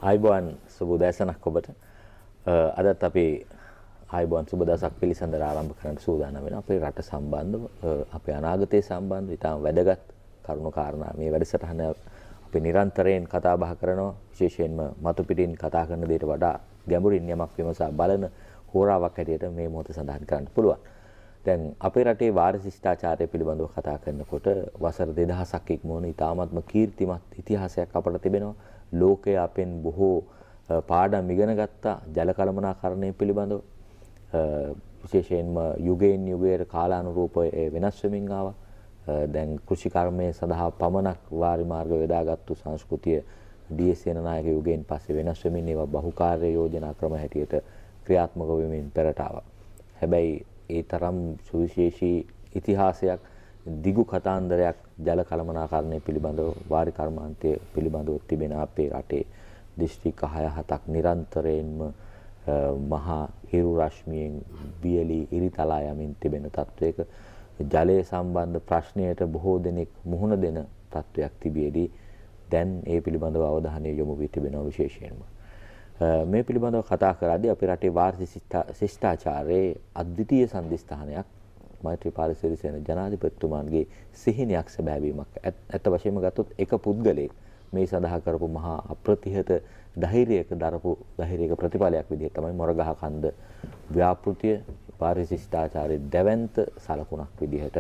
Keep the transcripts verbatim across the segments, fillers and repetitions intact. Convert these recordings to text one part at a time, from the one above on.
ආයිබෝන් සුබ උදෑසනක් ඔබට. අදත් අපි ආයිබෝන් සුබ දවසක් පිළිසඳර ආරම්භ කරන්න සූදානම් වෙනවා. අපේ රට සම්බන්ධව අපේ අනාගතය සම්බන්ධව ඉතාම වැදගත් කරුණු කාරණා මේ වැඩසටහන අපි නිරන්තරයෙන් කතා බහ කරනවා. විශේෂයෙන්ම මතු පිටින් කතා කරන දේට වඩා ගැඹුරින් යමක් විමසා බලන හෝරාවක් හැටියට මේ මොහොත සඳහන් කරන්න පුළුවන්. දැන් අපේ රටේ වාර ශිෂ්ටාචාරය පිළිබඳව කතා කරනකොට වසර දෙදහසක් ඉක්මවන ඉතාමත්ම කීර්තිමත් ඉතිහාසයක් අපට තිබෙනවා. ලෝකයේ අපෙන් බොහෝ පාඩම් ඉගෙන ගත්තා ජල කළමනාකරණය පිළිබඳව. විශේෂයෙන්ම යුගයෙන් යුගයට කාලානුරූපව වෙනස් වෙමින් ආවා. දැන් කෘෂි කර්මයේ සඳහා පමණක් වාරි මාර්ග යොදාගත්තු සංස්කෘතිය ඩී එස් සේනානායක යුගයෙන් පස්සේ වෙනස් වෙමින් ඒවා බහුකාර්ය යෝජනා ක්‍රම හැටියට ක්‍රියාත්මක වෙමින් පෙරට ආවා. හැබැයි ඒ තරම් සුවිශේෂී ඉතිහාසයක් දිගු කතාන්දරයක් ජල කළමනාකරණය පිළිබඳව වාරි කර්මාන්තය පිළිබඳව තිබෙන අපේ රටේ දිස්ත්‍රික්ක හය හතක් නිරන්තරයෙන්ම මහා හිරු රශ්මියෙන් බියලි ඉරිතලා යමින් තිබෙන තත්වයක ජලය සම්බන්ධ ප්‍රශ්නයට බොහෝ දෙනෙක් මුහුණ දෙන තත්වයක් තිබියදී දැන් ඒ පිළිබඳව අවධානය යොමු වී තිබෙනවා විශේෂයෙන්ම. මේ පිළිබඳව කතා කරද්දී අපේ රටේ වාර්ෂික ශිෂ්ටාචාරයේ අද්විතීය සම්දිස්ථානයක් මෛත්‍රීපාල සිරිසේන ජනාධිපතිතුමාන්ගේ සිහිනයක් සැබෑවීමක්. ඇත්ත වශයෙන්ම ගත්තොත් එක පුද්ගලයෙක් මේ සඳහා කරපු මහා අප්‍රතිහත ධෛර්යයක දරපු ධෛර්යයක ප්‍රතිඵලයක් විදිහට තමයි මොරගහ කන්ද ව්‍යාපෘතිය වාර්ෂික ශිෂ්ටාචාරයේ දැවැන්ත සලකුණක් විදිහට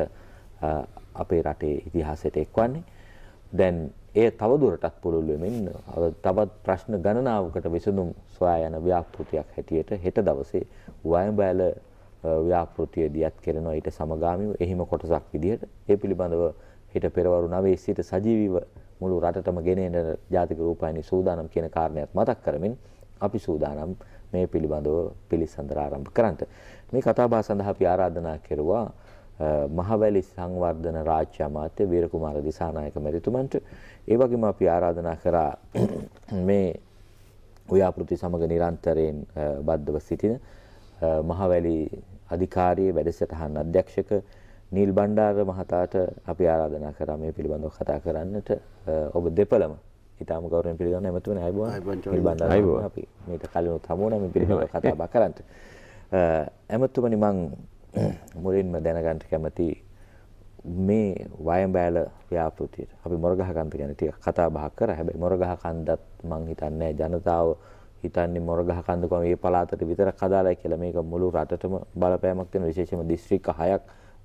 අපේ රටේ ඉතිහාසයට එක්වන්නේ. දැන් ඒ තවදුරටත් පුළුල් වෙමින් තවත් ප්‍රශ්න ගණනාවකට විසඳුම් සොයා යන ව්‍යාපෘතියක් හැටියට හෙට දවසේ වයඹෑල ව්‍යාපෘතිය දියත් කරනවා. ඊට සමගාමීව එහිම කොටසක් විදිහට ඒ පිළිබඳව හෙට පෙරවරු නවයේ සිට සජීවීව මුළු රටටම ගෙන එන ජාතික රූපවාහිනී සූදානම් කියන කාරණයක් මතක් කරමින් අපි සූදානම් මේ පිළිබඳව පිළිසඳර ආරම්භ කරන්නට. මේ කතාබහ සඳහා අපි ආරාධනා කෙරුවා මහවැලි සංවර්ධන රාජ්‍ය අමාත්‍ය වීරකුමාර දිසානායක මැතිතුමන්ට. ඒ වගේම අපි ආරාධනා කරා මේ ව්‍යාපෘති සමග නිරන්තරයෙන් බද්ධව සිටින මහවැලි අධිකාරියේ වැඩසටහන් අධ්‍යක්ෂක නීල් බණ්ඩාර මහතාට අපි ආරාධනා කරා මේ පිළිබඳව කතා කරන්නට. ඔබ දෙපළම ඊටම ගෞරවයෙන් පිළිගන්න එමෙතුමනි ආයුබෝවන් නීල් බණ්ඩාර අපි මේක කලිනුත් හමු වුණා මේ පිළිබඳව කතා බහ කරන්නට. එමෙතුමනි මම මුලින්ම දැනගන්න කැමති මේ වයඹෑල ව්‍යාපෘතියට අපි මොරගහ කන්ද ගැන ටිකක් කතා බහ කරා. හැබැයි මොරගහ කන්දත් මං හිතන්නේ ජනතාව හිතන්නේ මොරගහ කන්ද කොහොම මේ පළාතට විතරක් හදාලායි කියලා. මේක මුළු රටටම බලපෑමක් දෙන විශේෂයෙන්ම දිස්ත්‍රික්ක හයක්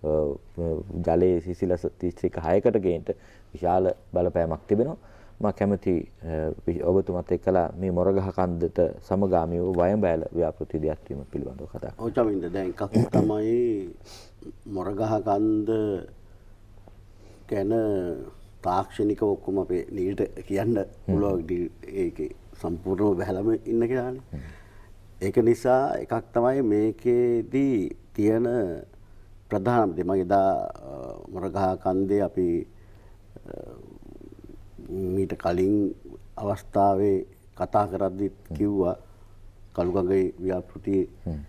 ජලයේ සිසිලස දිස්ත්‍රික්ක හයකට ගේන්න විශාල බලපෑමක් තිබෙනවා. මම කැමති ඔබතුමත් එක්කලා මේ මොරගහ කන්දට සමගාමීව වයඹෑල ව්‍යාපෘති දියත්වීම පිළිබඳව කතා කරමු. ඔව් චමින්ද දැන් එකක් තමයි මොරගහ කන්ද ගැන තාක්ෂණිකව ඔක්කොම අපේ නීට කියන්න පුළුවන් ඒකේ සම්පූර්ණව බහැලම ඉන්න කියලානේ. ඒක නිසා එකක් තමයි මේකේදී තියෙන ප්‍රධානම දේ. මම එදා මොරගහ කන්දේ අපි මීට කලින් අවස්ථාවේ කතා කරද්දි කිව්වා කළුගඟේ ව්‍යාපෘතිය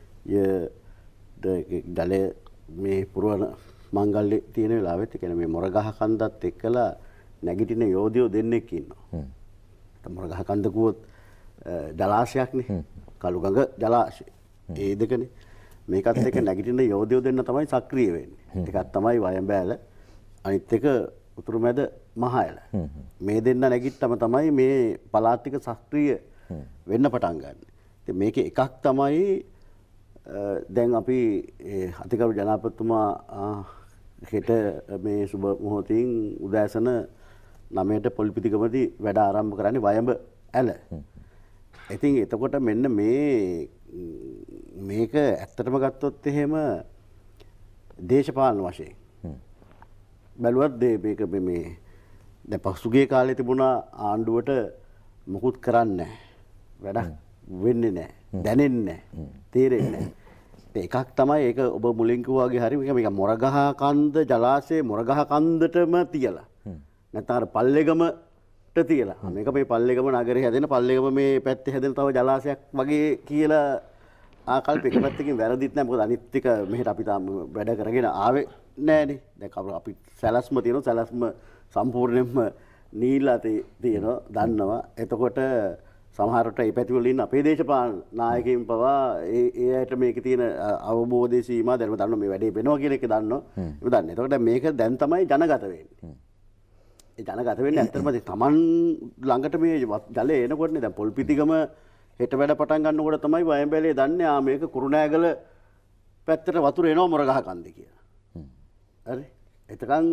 ජලය මේ පුරවන මංගල්‍ය තියෙන වෙලාවෙත් කියන්නේ මේ මොරගහ කන්දත් එක්කලා නැගිටින යෝධයෝ දෙන්නෙක් ඉන්නවා. මොරගහ කන්ද කිව්වොත් ජලාශයක්නේ. කළුගඟ ජලාශය. ඒ දෙකනේ. මේකත් එක්ක නැගිටින යෝධයෝ දෙන්න තමයි සක්‍රිය වෙන්නේ. එකක් තමයි වයඹෑල අනිත් එක උතුරුමැද මහයල. මේ දෙන්න නැගිට්ටම තමයි මේ පළාත් ටික සක්‍රිය වෙන්න පටන් ගන්න. ඉතින් මේකේ එකක් තමයි දැන් අපි අතිගරු ජනාධිපතිතුමා හෙට මේ සුබ මොහොතින් උදෑසන නවයට පොලිපිටිගමදී වැඩ ආරම්භ කරන්නේ වයඹ ඇල. ඉතින් එතකොට මෙන්න මේ මේක ඇත්තටම ගත්තොත් එහෙම දේශපාලන වශයෙන් බැලුවත් මේක මේ දැන් පසුගිය කාලේ තිබුණා ආණ්ඩුවට මුකුත් කරන්නේ නැහැ. වැඩක් වෙන්නේ නැහැ. දැනෙන්නේ නැහැ. තේරෙන්නේ නැහැ. එකක් තමයි ඒක ඔබ මුලින් කිව්වා වගේ හරි මේක මොරගහ කන්ද ජලාශයේ මොරගහ කන්දටම තියලා. නැත්නම් අර පල්ලේගමට තියලා. මේක මේ පල්ලේගම නගරේ හැදෙන පල්ලේගම මේ පැත්තේ හැදෙන තව ජලාශයක් වගේ කියලා ආකල්ප එක පැත්තකින් වැරදිත් නැහැ. මොකද අනිත් එක මෙහෙට අපි තාම වැඩ කරගෙන ආවේ නැහැනේ. දැන් අපි සැලැස්ම තියෙනවා. සැලැස්ම සම්පූර්ණයෙන්ම නීලා තියෙනවා දන්නවා. එතකොට සමහරට ඒ පැතිවල ඉන්න අපේ දේශපාලන නායකයින් පවා ඒ ඒ අයට මේකේ තියෙන අවබෝධයේ සීමා දැනම දන්නවා මේ වැඩේ වෙනවා කියන එක දන්නවා. ඒක දන්නේ. එතකොට මේක දැන් තමයි ජනගත වෙන්නේ. ඒ ජනගත වෙන්නේ ඇත්තටම තමන් ළඟට මේ ජලය එනකොටනේ දැන් පොල්පිටිගම හෙට වැඩ පටන් ගන්නකොට තමයි වයඹැලේ දන්නේ ආ මේක කුරුණෑගල පැත්තට වතුර එනවා මොරගහ කන්දේ කියලා. හරි. එතකන්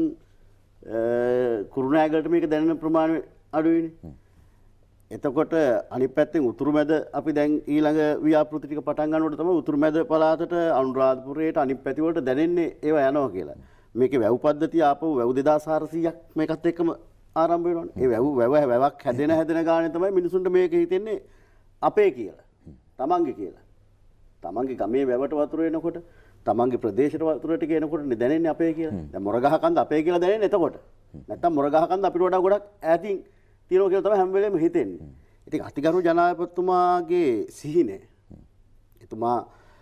කුරුණෑගලට මේක දැනෙන ප්‍රමාණය අඩුයිනේ. එතකොට අනිත් පැත්තෙන් උතුරු මැද අපි දැන් ඊළඟ ව්‍යාපෘති ටික පටන් ගන්නකොට තමයි උතුරු මැද පළාතට අනුරාධපුරයට අනිත් පැති වලට දැනෙන්නේ ඒවා යනවා කියලා. මේකේ වැව් පද්ධතිය ආපහු වැව් දෙදාස් හාරසීයක් මේකත් එක්කම ආරම්භ වෙනවනේ. ඒ වැව් වැව වැවක් හැදෙන හැදෙන ගානේ තමයි මිනිසුන්ට මේක හිතෙන්නේ අපේ කියලා. තමන්ගේ කියලා. තමන්ගේ ගමේ වැවට වතුර එනකොට තමන්ගේ ප්‍රදේශයට වතුර ටික එනකොට දැනෙන්නේ අපේ කියලා. දැන් මොරගහ කන්ද අපේ කියලා දැනෙන්නේ එතකොට. නැත්තම් මොරගහ කන්ද අපිට වඩා ගොඩක් ඈතින් තියෙනවා කියලා තමයි හැම වෙලේම හිතෙන්නේ. ඉතින් අතිගරු ජනාධිපතිතුමාගේ සිහිනේ. එතුමා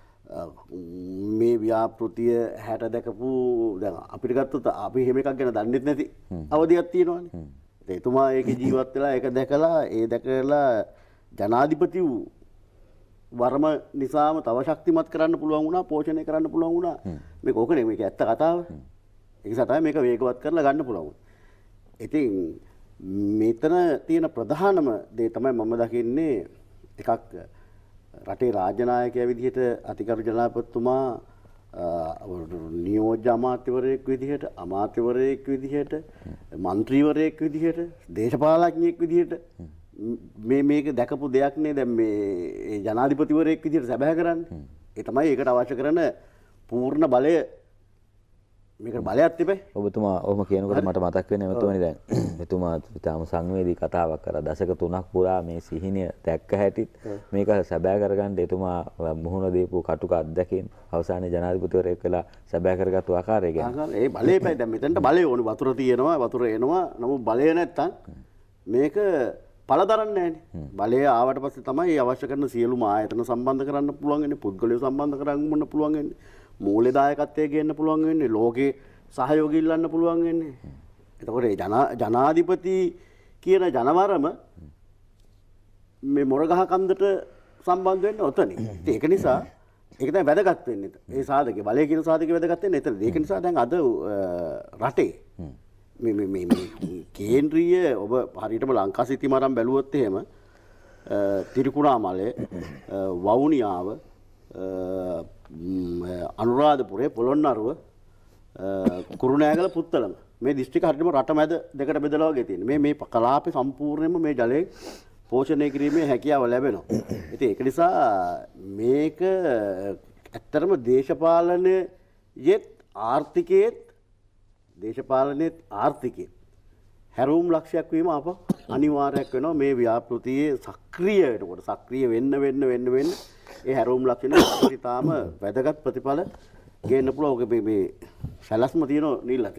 මේ ව්‍යාපෘතිය හැට දැකපු දැන් අපිට ගත්තොත් අපි හැම එකක් ගැන දන්නෙත් නැති අවධියක් තියෙනවානේ. ඒ එතුමා ඒකේ ජීවත් වෙලා ඒක දැකලා ඒ දැකලා ජනාධිපති වූ වර්ම නිසාම තව ශක්තිමත් කරන්න පුළුවන් වුණා, පෝෂණය කරන්න පුළුවන් වුණා. මේක ඕකනේ මේක ඇත්ත කතාව. ඒක නිසා තමයි මේක වේගවත් කරලා ගන්න පුළුවන්. ඉතින් මෙතන තියෙන ප්‍රධානම දේ තමයි මම දකින්නේ එකක් රටේ රාජ්‍ය නායකයා විදිහට අතිගරු ජනාධිපතිතුමා නියෝජ්‍ය අමාත්‍යවරයෙක් විදිහට අමාත්‍යවරයෙක් විදිහට മന്ത്രിවරයෙක් විදිහට දේශපාලඥයෙක් විදිහට මේ මේක දැකපු දෙයක් නේ දැන් මේ ජනාධිපතිවරයෙක් විදිහට සැබෑ කරන්නේ. ඒ තමයි ඒකට අවශ්‍ය කරන පූර්ණ බලය. මේකට බලයක් තිබේ. ඔබතුමා ඔහොම කියනකොට මට මතක් වෙන්නේ මෙතුමනි දැන් මෙතුමා තාම සංවේදී කතාවක් කරා. දශක තුනක් පුරා මේ සිහිනය දැක්ක හැටිත් මේක සැබෑ කරගන්න එතුමා මුහුණ දීපු කටුක අත්දැකීම් අවසානයේ ජනාධිපතිවරයෙක් වෙලා සැබෑ කරගත්තු ආකාරය ගැන. ඒ බලේ පයි දැන් මෙතනට බලය ඕනේ. වතුර තියෙනවා වතුර එනවා. නමුත් බලය නැත්තම් මේක පළ දරන්නේ නැහැනේ. බලය ආවට පස්සේ තමයි අවශ්‍ය කරන සියලුම ආයතන සම්බන්ධ කරන්න පුළුවන් වෙන්නේ. පුද්ගලයෝ සම්බන්ධ කරගන්න පුළුවන් වෙන්නේ. මූල්‍ය දායකත්වයේ ගේන්න පුළුවන් වෙන්නේ. ලෝකේ සහයෝගය ඉල්ලන්න පුළුවන් වෙන්නේ. එතකොට ඒ ජනාධිපති කියන ජනවරම මේ මොරගහ කන්දට සම්බන්ධ වෙන්න ඔතනින්. ඒක නිසා ඒක තමයි වැදගත් වෙන්නේ. ඒ සාධකේ බලය කියන සාධකේ වැදගත් වෙන්නේ එතන. ඒක නිසා දැන් අද රටේ මේ මේ මේ කේන්ද්‍රීය ඔබ හරියටම ලංකා සිතිම ආරම් බැලුවොත් එහෙම තිරිකුණාමලේ වවුනියාව අනුරාධපුරේ පොළොන්නරුව කුරුණෑගල පුත්තලම මේ දිස්ත්‍රික්ක හරියටම රට මැද දෙකට බෙදලා වගේ තියෙනවා. මේ මේ කලාපේ සම්පූර්ණයෙන්ම මේ ජලයෙන් පෝෂණය කිරීමේ හැකියාව ලැබෙනවා. ඉතින් ඒක නිසා මේක ඇත්තටම දේශපාලනයේත් ආර්ථිකයේත් දේශපාලනයේත් ආර්ථිකයේත් හැරවුම් ලක්ෂයක් වීම අප අනිවාර්යයක් වෙනවා මේ ව්‍යාපෘතියේ සක්‍රිය වෙනකොට. සක්‍රිය වෙන්න වෙන්න වෙන්න වෙන්න ඒ හැරවුම් ලක්ෂණ ඉතාම වැදගත් ප්‍රතිඵල ගේන්න පුළුවන්. ඔක මේ සැලැස්ම තියෙන නිල්ලක.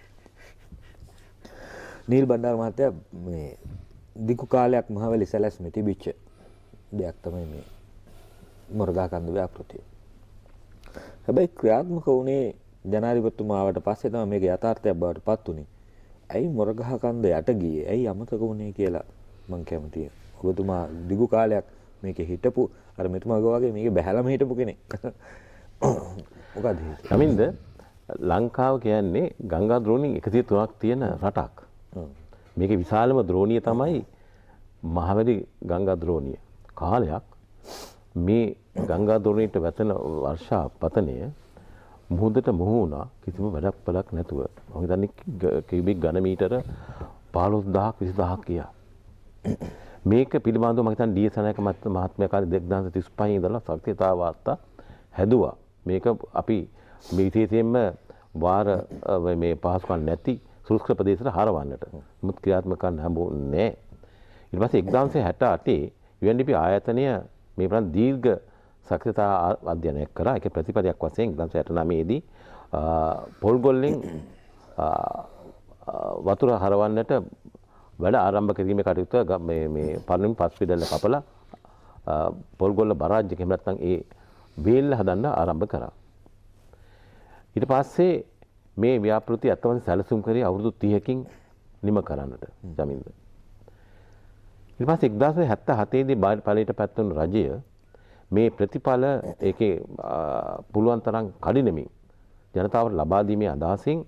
නීල් බණ්ඩාර මහත්තයා මේ දිගු කාලයක් මහවැලි සැලැස්මේ තිබිච්ච දෙයක් තමයි මේ මොරගහ කන්ද ව්‍යාපෘතිය. හැබැයි ක්‍රියාත්මක වුණේ ජනාධිපතිතුමාවට පස්සේ තමයි මේක යථාර්ථයක් බවට පත් උනේ. ඇයි මොරගහ කන්ද යට ගියේ? ඇයි අමතක වුණේ කියලා මම කැමතියි. ඔබතුමා දිගු කාලයක් මේකේ හිටපු අර මෙතුමා වගේ මේකේ බැහැලම හිටපු කෙනෙක්. මොකද කමින්ද ලංකාව කියන්නේ ගංගා ද්‍රෝණි එකසිය තුනක් තියෙන රටක්. මේකේ විශාලම ද්‍රෝණිය තමයි මහවැලි ගංගා ද්‍රෝණිය. කාලයක් මේ ගංගා ද්‍රෝණියට වැටෙන වර්ෂා පතනය මුහුදට මුහු වුණා කිසිම වැඩක් පළක් නැතුව. මම හිතන්නේ කියුබික් ඝන මීටර පහළොස් දහසක් විසි දහසක් ගියා. මේක පිළිබඳව මම හිතන්නේ ඩී.එස්. අනායක මහත්මයා කාලේ දෙදාස් තිස් පහ ඉඳලා ශක්තියතා වාර්තා හැදුවා. මේක අපි මේ විශේෂයෙන්ම වාර මේ පහසුකම් නැති සුස්ක ප්‍රදේශවල හරවන්නට මුත් ක්‍රියාත්මක කරන්න හම්බුනේ. ඊට පස්සේ එක්දාස් හැට අටේ යු එන් ඩී පී ආයතනය මේ ප්‍රාන්ත දීර්ඝ ශක්තියතා අධ්‍යයනයක් කරා. ඒකේ ප්‍රතිපදයක් වශයෙන් එක්දාස් හැට නවය දී පොල් ගොල්ලෙන් වතුර හරවන්නට වැඩ ආරම්භ කිරීමේ කටයුත්ත මේ මේ පරිණිම පස් පිටල කපලා පොල්ගොල්ල බරාජ් එක එහෙම නැත්නම් ඒ වේල්ල හදන්න ආරම්භ කරා. ඊට පස්සේ මේ ව්‍යාපෘති අත්වන සැලසුම් කරේ අවුරුදු තිහකින් නිම කරන්නට ජමින්ද. ඊට පස්සේ එක්දාස් හැත්තෑ හතේ දී බාහිර ඵලයට පැත්තුණු රජය මේ ප්‍රතිඵල ඒකේ පුළුවන් තරම් කඩිනමින් ජනතාවට ලබා දීමේ අදහසින්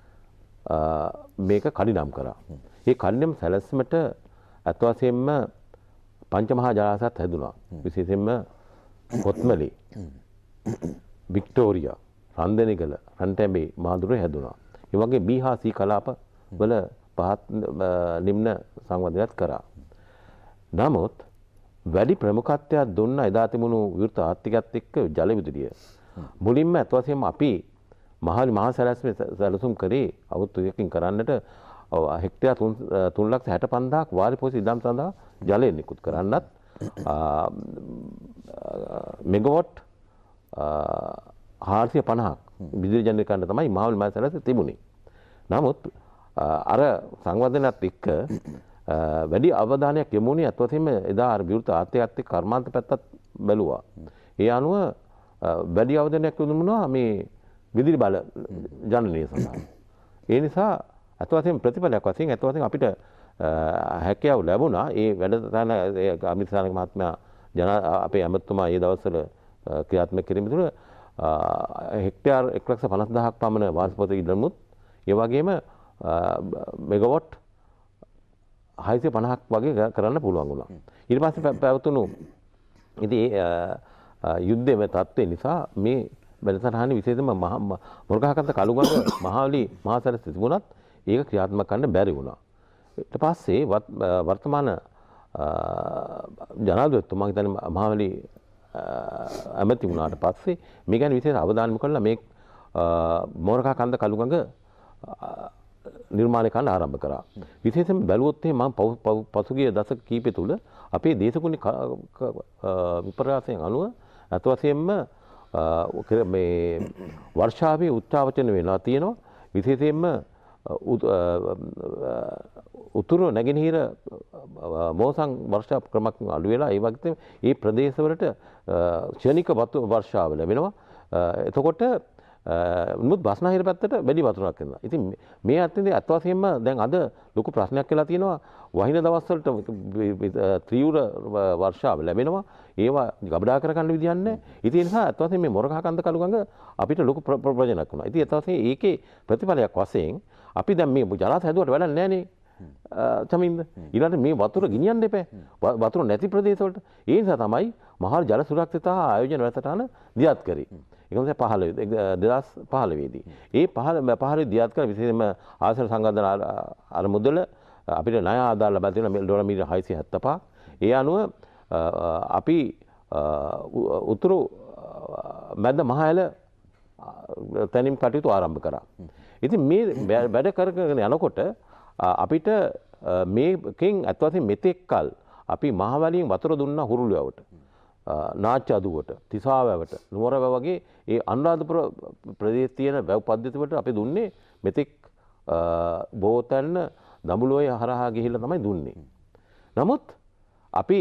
මේක කඩිනම් කරා. මේ කඩිනම් සැලැස්මට අත් වශයෙන්ම පංචමහා ජලාශයත් හැදුනා. විශේෂයෙන්ම කොත්මලේ, වික්ටෝරියා, රන්දෙනිගල, රන්ටැඹේ මාදුරේ හැදුනා. ඒ වගේ බී හා සී කලාප වල පහත් නිම්න සංවර්ධනයත් කරා. නමුත් වැඩි ප්‍රමුඛත්වයක් දුන්න එදා තිබුණු විවෘත ආර්ථිකයත් එක්ක ජල විදුලිය. මුලින්ම අත් වශයෙන්ම අපි මහලි මහා සැලැස්මේ සැලසුම් කරේ අවුරුදු දෙකකින් කරන්නට හෙක්ටර් තුන් ලක්ෂ හැට පන්දාහක් වාරි පොසි ඉදම් සඳහා ජලය නිකුත් කරන්නත් මෙගාවොට් හාරසිය පනහක් විදුලි ජනරේට් කරන්න තමයි මහලි මහා සැලැස්මේ තිබුණේ. නමුත් අර සංවර්ධනයත් එක්ක වැඩි අවධානයක් යොමුනේ අත් වශයෙන්ම එදා අර විවෘත ආර්ථිකයත් එක්ක කර්මාන්ත පැත්තත් බැලුවා. ඒ අනුව වැඩි අවධානයක් යොමුනවා මේ විදුලි බල ජනනය සඳහා. ඒ නිසා අත් වශයෙන් ප්‍රතිඵලයක් වශයෙන් අත් වශයෙන් අපිට හැකියාව ලැබුණා. ඒ වැඩසටහන අමිත් සානක මහත්මයා ජන අපේ ඇමතුමා ඒ දවස්වල ක්‍රියාත්මක කිරීම තුළ හෙක්ටර් එක ලක්ෂ පනස් දහසක් පමණ වාර්ෂික ඉල්ලුමුත් ඒ වගේම මෙගාවොට් හයසිය පනහක් වගේ කරන්න පුළුවන් වුණා. ඊට පස්සේ පැවතුණු ඉතින් යුද්ධයේ තත්ත්වය නිසා මේ වැඩසටහන විශේෂයෙන්ම මොරගහකන්ද කළුගඟ මහවැලි මහා සැලැස්ම තිබුණත් ඒක ක්‍රියාත්මක කරන්න බැරි වුණා. ඊට පස්සේ වර්තමාන ජනාධිපතිතුමා හිතන්නේ මහවැලි ඇමති වුණාට පස්සේ මේ ගැන විශේෂ අවධානය කළා මේ මොරගහකන්ද කළුගඟ නිර්මාණය කරන්න ආරම්භ කරා. විශේෂයෙන්ම බැලුවොත් මම පසුගිය දශක කීපය තුළ අපේ දේශගුණ විපර්යාසයෙන් අනුව අත් වශයෙන්ම මේ වර්ෂාවේ උත්සාවචන වෙනවා තියෙනවා. විශේෂයෙන්ම උතුරු නැගෙනහිර මෝසම් වර්ෂා ක්‍රමක් අඩු වෙලා ඒ වගේ ඒ ප්‍රදේශවලට ක්ෂණික වර්ෂාව ලැබෙනවා. එතකොට මුත් බස්නාහිර පැත්තට වැඩි වතුරක් එනවා. ඉතින් මේ අත්දැකීම් අත් වශයෙන්ම දැන් අද ලොකු ප්‍රශ්නයක් වෙලා තියෙනවා. වහින දවස්වලට ත්‍රිවුර වර්ෂාව ලැබෙනවා. ඒවා ගබඩා කරගන්න විදියක් නැහැ. ඉතින් ඒ නිසා අත් වශයෙන් මේ මොරගහකන්ද කළුගඟ අපිට ලොකු ප්‍රයෝජනක් වුණා. ඉතින් අත් වශයෙන් ඒකේ ප්‍රතිඵලයක් වශයෙන් අපි දැන් මේ ජලාශ හැදුවට වැඩක් නැහැ නේ. චමින්ද ඊළඟට මේ වතුර ගෙනියන්න එපා. වතුර නැති ප්‍රදේශවලට. ඒ නිසා තමයි මහා ජල සුරක්ෂිතතා ආයෝජන වැඩසටහන දියත් කරේ. ඒක තමයි පහළ දෙදහස් පහළොව දී. ඒ පහළ පහළ දියත් කර විශේෂයෙන්ම ආශ්‍රය සංවර්ධන අර මුදල අපිට ණය ආදාළ ලබා දෙන ඩොලර් මිලියන හයසිය හැත්තෑ පහක්. ඒ අනුව අපි උතුරු මැද මහඇල තැනින් කටයුතු ආරම්භ කරා. ඉතින් මේ වැඩ කරගෙන යනකොට අපිට මේකෙන් අත් වශයෙන් මෙතෙක් කල අපි මහවැලියෙන් වතුර දුන්නා හුරුළුවට, නාච්ච අදුවට, තිසාවැවට, නුවරවැව වගේ ඒ අනුරාධපුර ප්‍රදේශයේ තියෙන වැව් පද්ධති වලට අපි දුන්නේ මෙතෙක් බෝතැන්න දඹුලෝය හරහා ගිහිල්ලා තමයි දුන්නේ. නමුත් අපි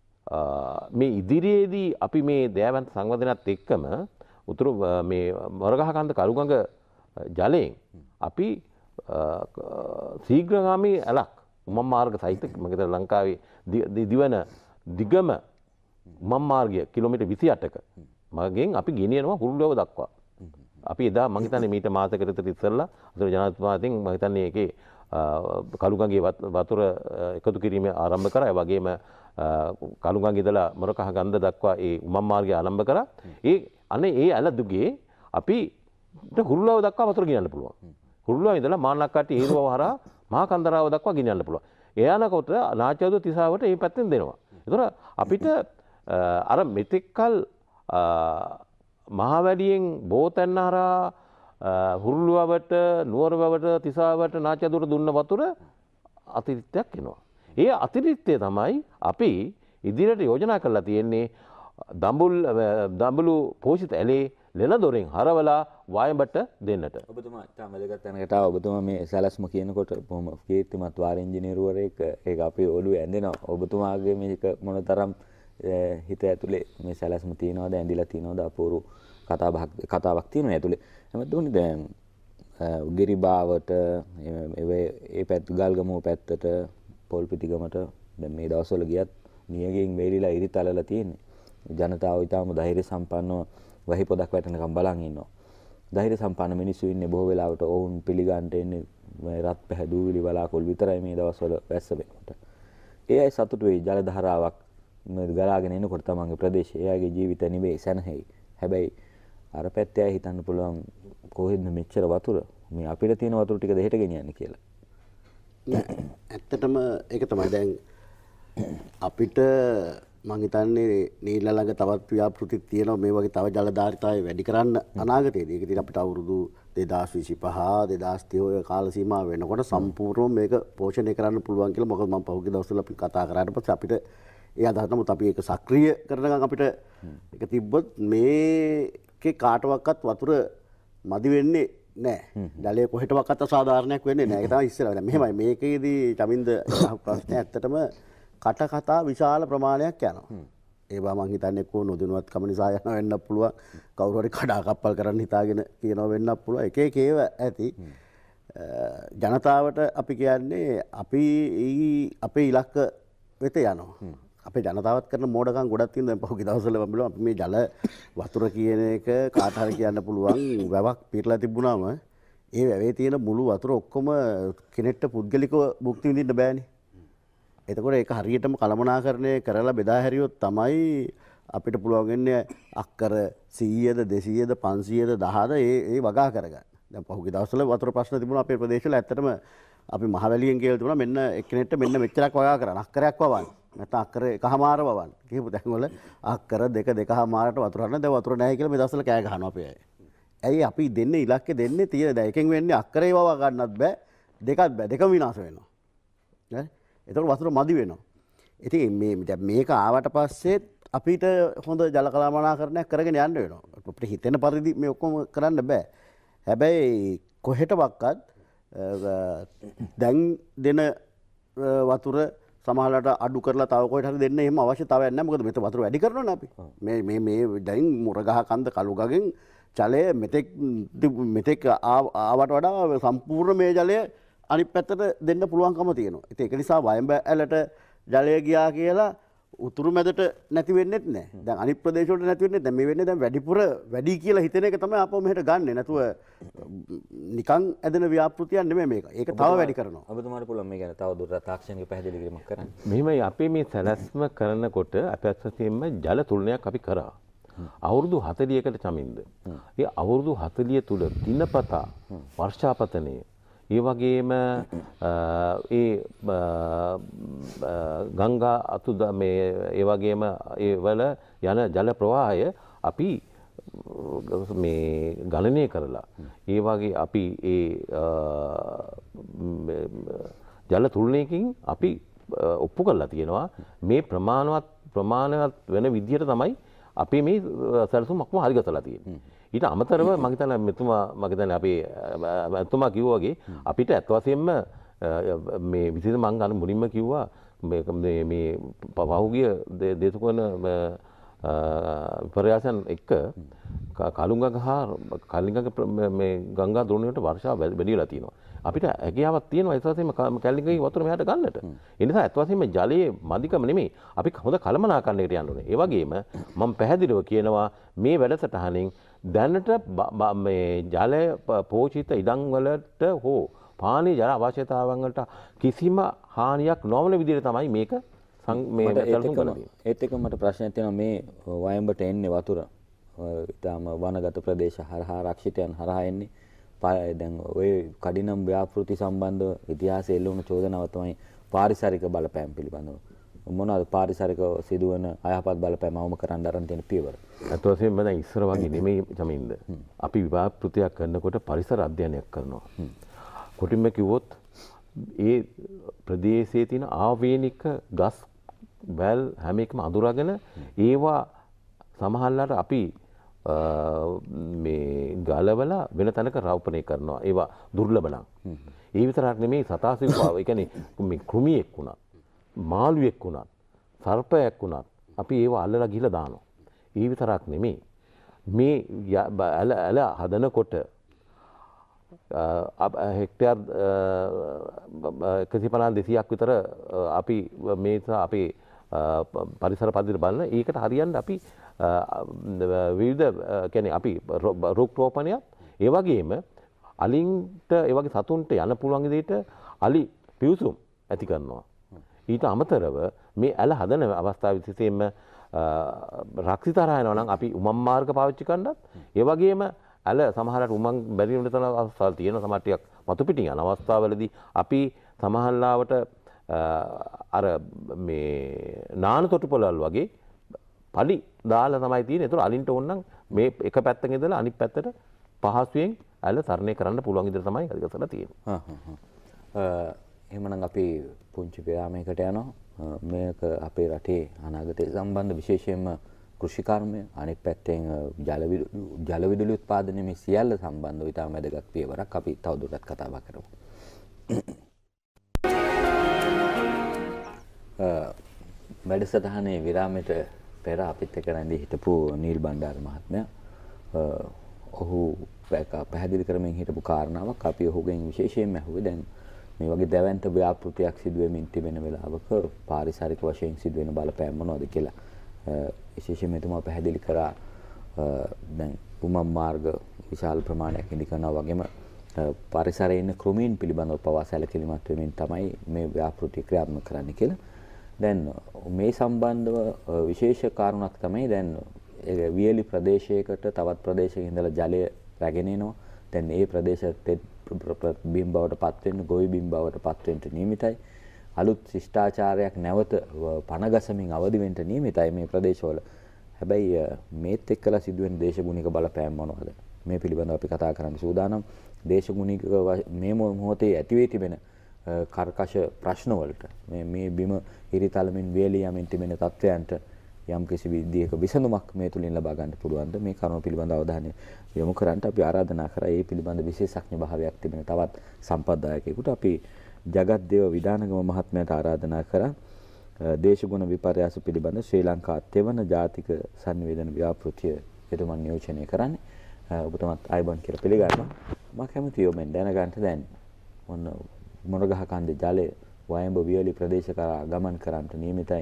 මේ ඉදිරියේදී අපි මේ දෑවැන්ත සංවර්ධනයත් එක්කම උතුරු මේ මොරගහකන්ද කළුගඟ ජලයෙන් අපි ශීඝ්‍රගාමී ඇලක් උමම් මාර්ග සහිත මගද ලංකාවේ දිවන දිගම උමම් මාර්ගය කිලෝමීටර් විසි අටක මගෙන් අපි ගෙනියනවා හුරුළුව දක්වා. අපි එදා මම හිතන්නේ මීට මාසයකට විතර ඉස්සෙල්ලා අතන ජනාධිපතිතුමාගෙන් මම හිතන්නේ ඒකේ කළුගඟේ වතුර එකතු කිරීම ආරම්භ කරා. ඒ වගේම කළුගඟ ඉඳලා මොරගහකන්ද දක්වා ඒ උමම් මාර්ගය ආරම්භ කරා. ඒ අනේ ඒ ඇල දුගේ අපි හුරුළුව දක්වා වතුර ගෙනියන්න පුළුවන්. හුරුළුව ඉඳලා මාන්නක්කාටි හේරුව හරහා මහා කන්දරාව දක්වා ගෙනියන්න පුළුවන්. ඒ යනකොට නාචාදු තිසාවට මේ පැත්තෙන් දෙනවා. ඒතර අපිට අර මෙතෙක්කල් මහවැලියෙන් බෝතැන්න හරහා හුරුළුවට, නුවරවැවට, තිසාවට, නාචාදුවට දුන්න වතුර අතිරික්තයක් එනවා. ඒ අතිරික්තය තමයි අපි ඉදිරියට යෝජනා කරලා තියෙන්නේ දඹුල් දඹුලු පෝෂිත ඇලේ ලෙන දොරෙන් හරවලා වායඹට දෙන්නට. ඔබතුමා තාම වැදගත් තැනකට ආව. ඔබතුමා මේ සැලැස්ම කියනකොට බොහොම කීර්තිමත් වාර ඉංජිනේරුවරයෙක් ඒක අපේ ඔළුවේ ඇඳෙනවා. ඔබතුමාගේ මේක මොනතරම් හිත ඇතුලේ මේ සැලැස්ම තියනවාද, ඇඳිලා තියනවාද, අපූර්ව කතාබහක් කතාවක් තියෙනවා ඇතුලේ. හැමදෙන්නේ දැන් උගිරිබාවට ඒ පැත්ත ගල්ගමුව පැත්තට පොල්පිටිගමට දැන් මේ දවස්වල ගියත් නියගෙන් වේලිලා ඉරි තලලා තියෙන්නේ. ජනතාව ඊටාම ධෛර්ය සම්පන්නව වහි පොදක් වැටෙනකම් බලන් ඉන්නවා. ධෛර්ය සම්පන්න මිනිස්සු ඉන්නේ බොහෝ වෙලාවට ඔවුන් පිළිගන්න එන්නේ මේ රත් පැහැදූවිලි වලාකුළු විතරයි මේ දවස්වල වැස්ස වෙනකොට. ඒ අය සතුටු වෙයි ජල ධාරාවක් ගලාගෙන එනකොට තමන්ගේ ප්‍රදේශයේ එයාගේ ජීවිත නිවේ සැනහෙයි. හැබැයි අර පැත්තේ අය හිතන්න පුළුවන් කොහෙන්ද මෙච්චර වතුර මේ අපිට තියෙන වතුර ටික දෙහෙට ගෙනියන්නේ කියලා. ඇත්තටම ඒක තමයි දැන් අපිට මං හිතන්නේ නීල ළඟ තවත් ව්‍යාපෘති තියෙනවා මේ වගේ තව ජල ධාරිතාවය වැඩි කරන්න අනාගතයේදී. ඒක ඉතින් අපිට අවුරුදු දෙදාස් විසිපහ දෙදාස් තිහ ඔය කාල සීමාව වෙනකොට සම්පූර්ණයෙන් මේක පෝෂණය කරන්න පුළුවන් කියලා. මොකද මම පහුගිය දවස්වල අපි කතා කරාට පස්සේ අපිට ඒ අදහස නමුත් අපි ඒක සක්‍රිය කරනකම් අපිට ඒක තිබ්බොත් මේකේ කාටවත් වතුර මදි වෙන්නේ නැහැ. ජලය කොහෙටවත් අසාධාරණයක් වෙන්නේ නැහැ. ඒක තමයි ඉස්සෙල්ලා. මෙහෙමයි මේකේදී චමින්ද ප්‍රශ්නේ ඇත්තටම කට කතා විශාල ප්‍රමාණයක් යනවා. ඒවා මං හිතන්නේ කො නොදැනුවත්කම නිසා යන වෙන්න පුළුවන්. කවුරු හරි කඩා කප්පල් කරන්න හිතාගෙන කියනවා වෙන්නත් පුළුවන්. එක එක ඒවා ඇති. ජනතාවට අපි කියන්නේ අපි අපේ ඉලක්ක වෙත යනවා. අපේ ජනතාවත් කරන මෝඩකම් ගොඩක් තියෙනවා. දැන් පහුගිය දවස්වල මම බලුවා අපි මේ ජල වතුර කියන එක කාට හරි කියන්න පුළුවන් වැවක් පිරලා තිබුණාම ඒ වැවේ තියෙන මුළු වතුර ඔක්කොම කෙනෙක්ට පුද්ගලිකව භුක්ති විඳින්න බෑනේ. එතකොට ඒක හරියටම කළමනාකරණය කරලා බෙදා හැරියොත් තමයි අපිට පුළුවන් වෙන්නේ අක්කර සීයද දෙසීයද පන්සීයද දහද ඒ ඒ වගා කරගන්න. දැන් පහුගිය දවස්වල වතුර ප්‍රශ්න තිබුණා අපේ ප්‍රදේශවල. ඇත්තටම අපි මහවැලියෙන් කියලා තිබුණා මෙන්න එක්කෙනෙක්ට මෙන්න මෙච්චරක් වගා කරන්න. අක්කරයක් වවන්න. නැත්නම් අක්කර එකහමාර වවන්න. කියපු තැන්වල අක්කර දෙක දෙකහමාරට වතුර හරන දැන් වතුර නැහැ කියලා මේ දවස්වල කෑ ගහනවා අපේ අය. ඇයි අපි දෙන්නේ ඉලක්කේ දෙන්නේ තියෙන දැන් එකෙන් වෙන්නේ අක්කරේ වවා ගන්නත් බෑ දෙකත් බෑ දෙකම විනාශ වෙනවා. හරි? එතකොට වතුර මදි වෙනවා. ඉතින් මේ දැන් මේක ආවට පස්සේ අපිට හොඳ ජල කළමනාකරණයක් කරගෙන යන්න වෙනවා. අපිට හිතෙන පරිදි මේ ඔක්කොම කරන්න බෑ. හැබැයි කොහෙටවත් දැන් දෙන වතුර සමහරවිට අඩු කරලා තව කොහෙට හරි දෙන්න එහෙම අවශ්‍යතාවයක් නැහැ. මොකද මෙතන වතුර වැඩි කරනවනේ අපි. මේ මේ මේ දැන් මුරගහ කන්ද කළුගගෙන් ජලය මෙතෙක් මෙතෙක් ආවට වඩා සම්පූර්ණ මේ ජලය අනිත් පැත්තට දෙන්න පුළුවන්කම තියෙනවා. ඉතින් ඒක නිසා වයඹ ඇලට ජලය ගියා කියලා උතුරු මැදට නැති වෙන්නෙත් නැහැ. දැන් අනිත් ප්‍රදේශ වලට නැති වෙන්නේ දැන් මේ වෙන්නේ දැන් වැඩිපුර වැඩි කියලා හිතෙන එක තමයි අපෝ මෙහෙට ගන්නෙ. නැතුව නිකන් ඇදෙන ව්‍යාපෘතියක් නෙමෙයි මේක. ඒක තව වැඩි කරනවා. ඔබතුමාට පුළුවන් මේ ගැන තව දුරටත් තාක්ෂණික පැහැදිලි කිරීමක් කරන්න. මෙහෙමයි අපේ මේ සැලැස්ම කරනකොට අපි අත්‍යවශ්‍යයෙන්ම ජල තුලනයක් අපි කරා. අවුරුදු හතළිහකට චමින්ද. ඒ අවුරුදු හතළිහ තුල දිනපතා වර්ෂාපතනයේ ඒ වගේම ඒ ගංගා අතු මේ ඒ වගේම ඒ වල යන ජල ප්‍රවාහය අපි මේ ගණනය කරලා ඒ වගේ අපි ඒ ජල තුලනයකින් අපි ඔප්පු කරලා තියෙනවා මේ ප්‍රමාණවත් ප්‍රමාණවත් වෙන විදිහට තමයි අපි මේ සැලසුමක්ම හරි ගසලා තියෙන්නේ. ඊට අමතරව මම හිතන්නේ මෙතුමා මම හිතන්නේ අපි මෙතුමා කිව්වා වගේ අපිට අත් වශයෙන්ම මේ විශේෂ මම අර මුලින්ම කිව්වා මේ මේ පහුගිය දේශකවන පරයාසන් එක්ක කලුංගග හා කලිංගග මේ ගංගා දෝණියට වර්ෂාව වැඩි වෙලා තියෙනවා. අපිට හැකියාවක් තියෙනවා ඒ වගේම කැලිංගගේ වතුර මෙහාට ගන්නට. ඒ නිසා අත් වශයෙන්ම ජලයේ මදිකම නෙමෙයි අපි හොඳ කළමනාකරණයකට යන්න ඕනේ. ඒ වගේම මම පැහැදිලිව කියනවා මේ වැඩසටහනින් දැනට මේ ජල පෝෂිත ඉඩම් වලට හෝ පානීය ජල අවශ්‍යතාවන් වලට කිසිම හානියක් නොවන විදිහට තමයි මේක මේ සැලසුම් කරලා තියෙන්නේ. ඒත් එක්ක මට ප්‍රශ්නයක් තියෙනවා මේ වයඹට එන්නේ වතුර ඊටාම වනගත ප්‍රදේශ හරහා රක්ෂිතයන් හරහා එන්නේ. දැන් ඔය කඩිනම් ව්‍යාපෘති සම්බන්ධව ඉතිහාසයේ එල්ලුණු චෝදනාව තමයි පාරිසරික බලපෑම් පිළිබඳව. මොනවාද පාරිසරික සිදුවන අයහපත් බලපෑම් අවම කරන්න අරන් තියෙන පියවර? අත් වශයෙන්ම දැන් ඉස්සර වගේ නෙමෙයි චමින්ද. අපි ව්‍යාපෘතියක් කරනකොට පරිසර අධ්‍යයනයක් කරනවා. කොටින්ම කිව්වොත් ඒ ප්‍රදේශයේ තියෙන ආවේනික ගස් වැල් හැම එකම අඳුරගෙන ඒවා සමහරලාට අපි මේ ගලවල වෙන තැනක රවපණය කරනවා. ඒවා දුර්ලභ නම්. ඒ විතරක් නෙමෙයි සතාසිව්වාව. ඒ කියන්නේ මේ කෘමියෙක් වුණා, මාළුවෙක් වුණා, සර්පයෙක් වුණා අපි ඒවා අල්ලලා ගිහලා දානවා. ඒ විතරක් නෙමෙයි මේ ඇල ඇල හදනකොට හෙක්ටයාර් එකසිය පනස් දෙසීයක් විතර අපි මේ අපි පරිසර පද්ධතිය බලන ඒකට හරියන්න අපි විවිධ කියන්නේ අපි රුක් රෝපණයක් ඒ වගේම අලින්ට ඒ වගේ සතුන්ට යන්න පුළුවන් විදිහට අලි පිවිසුම් ඇති කරනවා. ඊට අමතරව මේ ඇල හදන අවස්ථාවේ විශේෂයෙන්ම රක්ෂිතාරා යනවා නම් අපි උමම් මාර්ග පාවිච්චි කරනත් ඒ වගේම ඇල සමහරට උමම් බැරි වෙන තන අවස්ථාවල් තියෙනවා. සමහර ටිකක් මතු පිටින් යන අවස්ථාවලදී අපි සමහරලාවට අර මේ නාන තොටුපළවල් වගේ පඩි දාලා තමයි තියෙන්නේ. ඒතර අලින්ට ඕන නම් මේ එක පැත්තක ඉඳලා අනිත් පැත්තට පහසුවෙන් ඇල තරණය කරන්න පුළුවන් විදිහට තමයි හරි ගසලා තියෙන්නේ. හා හා හා. එහෙමනම් අපි පුංචි විරාමයකට යනවා. මේක අපේ රටේ අනාගතය සම්බන්ධ විශේෂයෙන්ම කෘෂිකර්මය අනෙක් පැත්තෙන් ජල ජල විදුලි උත්පාදනය මේ සියල්ල සම්බන්ධව ඉතාම වැදගත් පියවරක්. අපි තවදුරටත් කතා බහ කරමු. වැඩසටහනේ විරාමයට පෙර අපිත් එක්ක රැඳී හිටපු නීල් බණ්ඩාර මහත්මයා ඔහු පැහැදිලි කරමින් හිටපු කාරණාවක් අපි ඔහුගෙන් විශේෂයෙන්ම අහුවේ. දැන් මේ වගේ දැවැන්ත ව්‍යාපෘතියක් සිදු වෙමින් තිබෙන වෙලාවක පාරිසරික වශයෙන් සිදු වෙන බලපෑම් මොනවද කියලා විශේෂයෙන්ම එතුමා පැහැදිලි කරා. දැන් උමම් මාර්ග විශාල ප්‍රමාණයක් ඉදි කරනවා වගේම පරිසරයේ ඉන්න කෘමීන් පිළිබඳව පවා සැලකිලිමත් වෙමින් තමයි මේ ව්‍යාපෘතිය ක්‍රියාත්මක කරන්න කියලා. දැන් මේ සම්බන්ධව විශේෂ කාරණයක් තමයි දැන් වියලි ප්‍රදේශයකට තවත් ප්‍රදේශයක ඉඳලා ජලය රැගෙන එනවා. දැන් මේ ප්‍රදේශත් බිම් බවට පත් වෙන්න, ගොවි බිම් බවට පත් වෙන්න නියමිතයි. අලුත් ශිෂ්ටාචාරයක් නැවත පනගසමින් අවදි වෙන්න නියමිතයි මේ ප්‍රදේශවල. හැබැයි මේත් එක්කලා සිදුවෙන දේශගුණික බලපෑම් මොනවද? මේ පිළිබඳව අපි කතා කරන්න සූදානම්. දේශගුණික මේ මොහොතේ ඇති වී තිබෙන කර්කශ ප්‍රශ්න වලට මේ මේ බිම ඉරිතලමින් වේලී යමින් තිබෙන තත්ත්වයන්ට යම් කිසි විදිහක විසඳුමක් මේ තුලින් ලබා ගන්න පුළුවන්ද? මේ කරුණ පිළිබඳව අවධානය යොමු කරන්න අපි ආරාධනා කරා. ඒ පිළිබඳ විශේෂඥ භාවයක් තිබෙන තවත් සම්පත්දායකයෙකුට අපි ජගත්දේව විදානගම මහත්මයාට ආරාධනා කරා. දේශගුණ විපර්යාස පිළිබඳ ශ්‍රී ලංකා තෙවන ජාතික සංවේදන ව්‍යාපෘතිය එතුමන් නියෝජනය කරන්නේ. ඔබතුමත් ආයුබෝවන් කියලා පිළිගන්නවා. මම කැමතියි ඔබෙන් දැනගන්න දැන් මොන මොරගහ කන්දේ ජලය වයඹ වියලි ප්‍රදේශ කරා ගමන් කරන්නට නියමිතයි.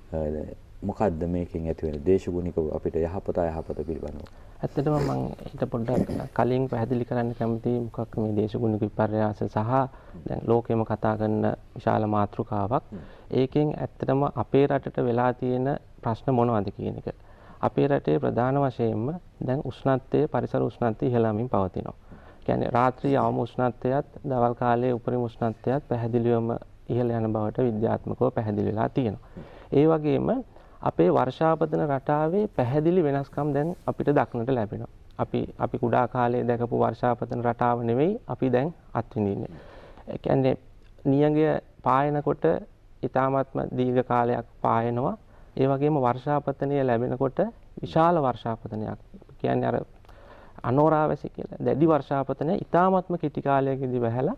මොකද්ද මේකෙන් ඇති වෙන දේශගුණික අපිට යහපත යහපත පිළිබඳව? ඇත්තටම මම ඊට පොඩ්ඩක් කලින් පැහැදිලි කරන්න කැමතියි මොකක් මේ දේශගුණික විපර්යාස සහ දැන් ලෝකෙම කතා කරන විශාල මාතෘකාවක්. ඒකෙන් ඇත්තටම අපේ රටට වෙලා තියෙන ප්‍රශ්න මොනවද කියන එක. අපේ රටේ ප්‍රධාන වශයෙන්ම දැන් උෂ්ණත්වය පරිසර උෂ්ණත්වය ඉහළමින් පවතිනවා. කියන්නේ රාත්‍රී අවම උෂ්ණත්වයත් දවල් කාලයේ උපරිම උෂ්ණත්වයත් පැහැදිලිවම ඉහළ යන බවට විද්‍යාත්මකව පැහැදිලි වෙලා තියෙනවා. ඒ වගේම අපේ වර්ෂාපතන රටාවේ පැහැදිලි වෙනස්කම් දැන් අපිට දක්නට ලැබෙනවා. අපි අපි කුඩා කාලේ දැකපු වර්ෂාපතන රටාව නෙවෙයි අපි දැන් අත්විඳින්නේ. ඒ කියන්නේ නියඟය පායනකොට ඊ타මාත්ම දීර්ඝ කාලයක් පායනවා. ඒ වගේම වර්ෂාපතනය ලැබෙනකොට විශාල වර්ෂාපතනයක්. කියන්නේ අර අනෝරාවැසි කියලා දැඩි වර්ෂාපතනය ඊ타මාත්ම කෙටි කාලයකදී වැහැලා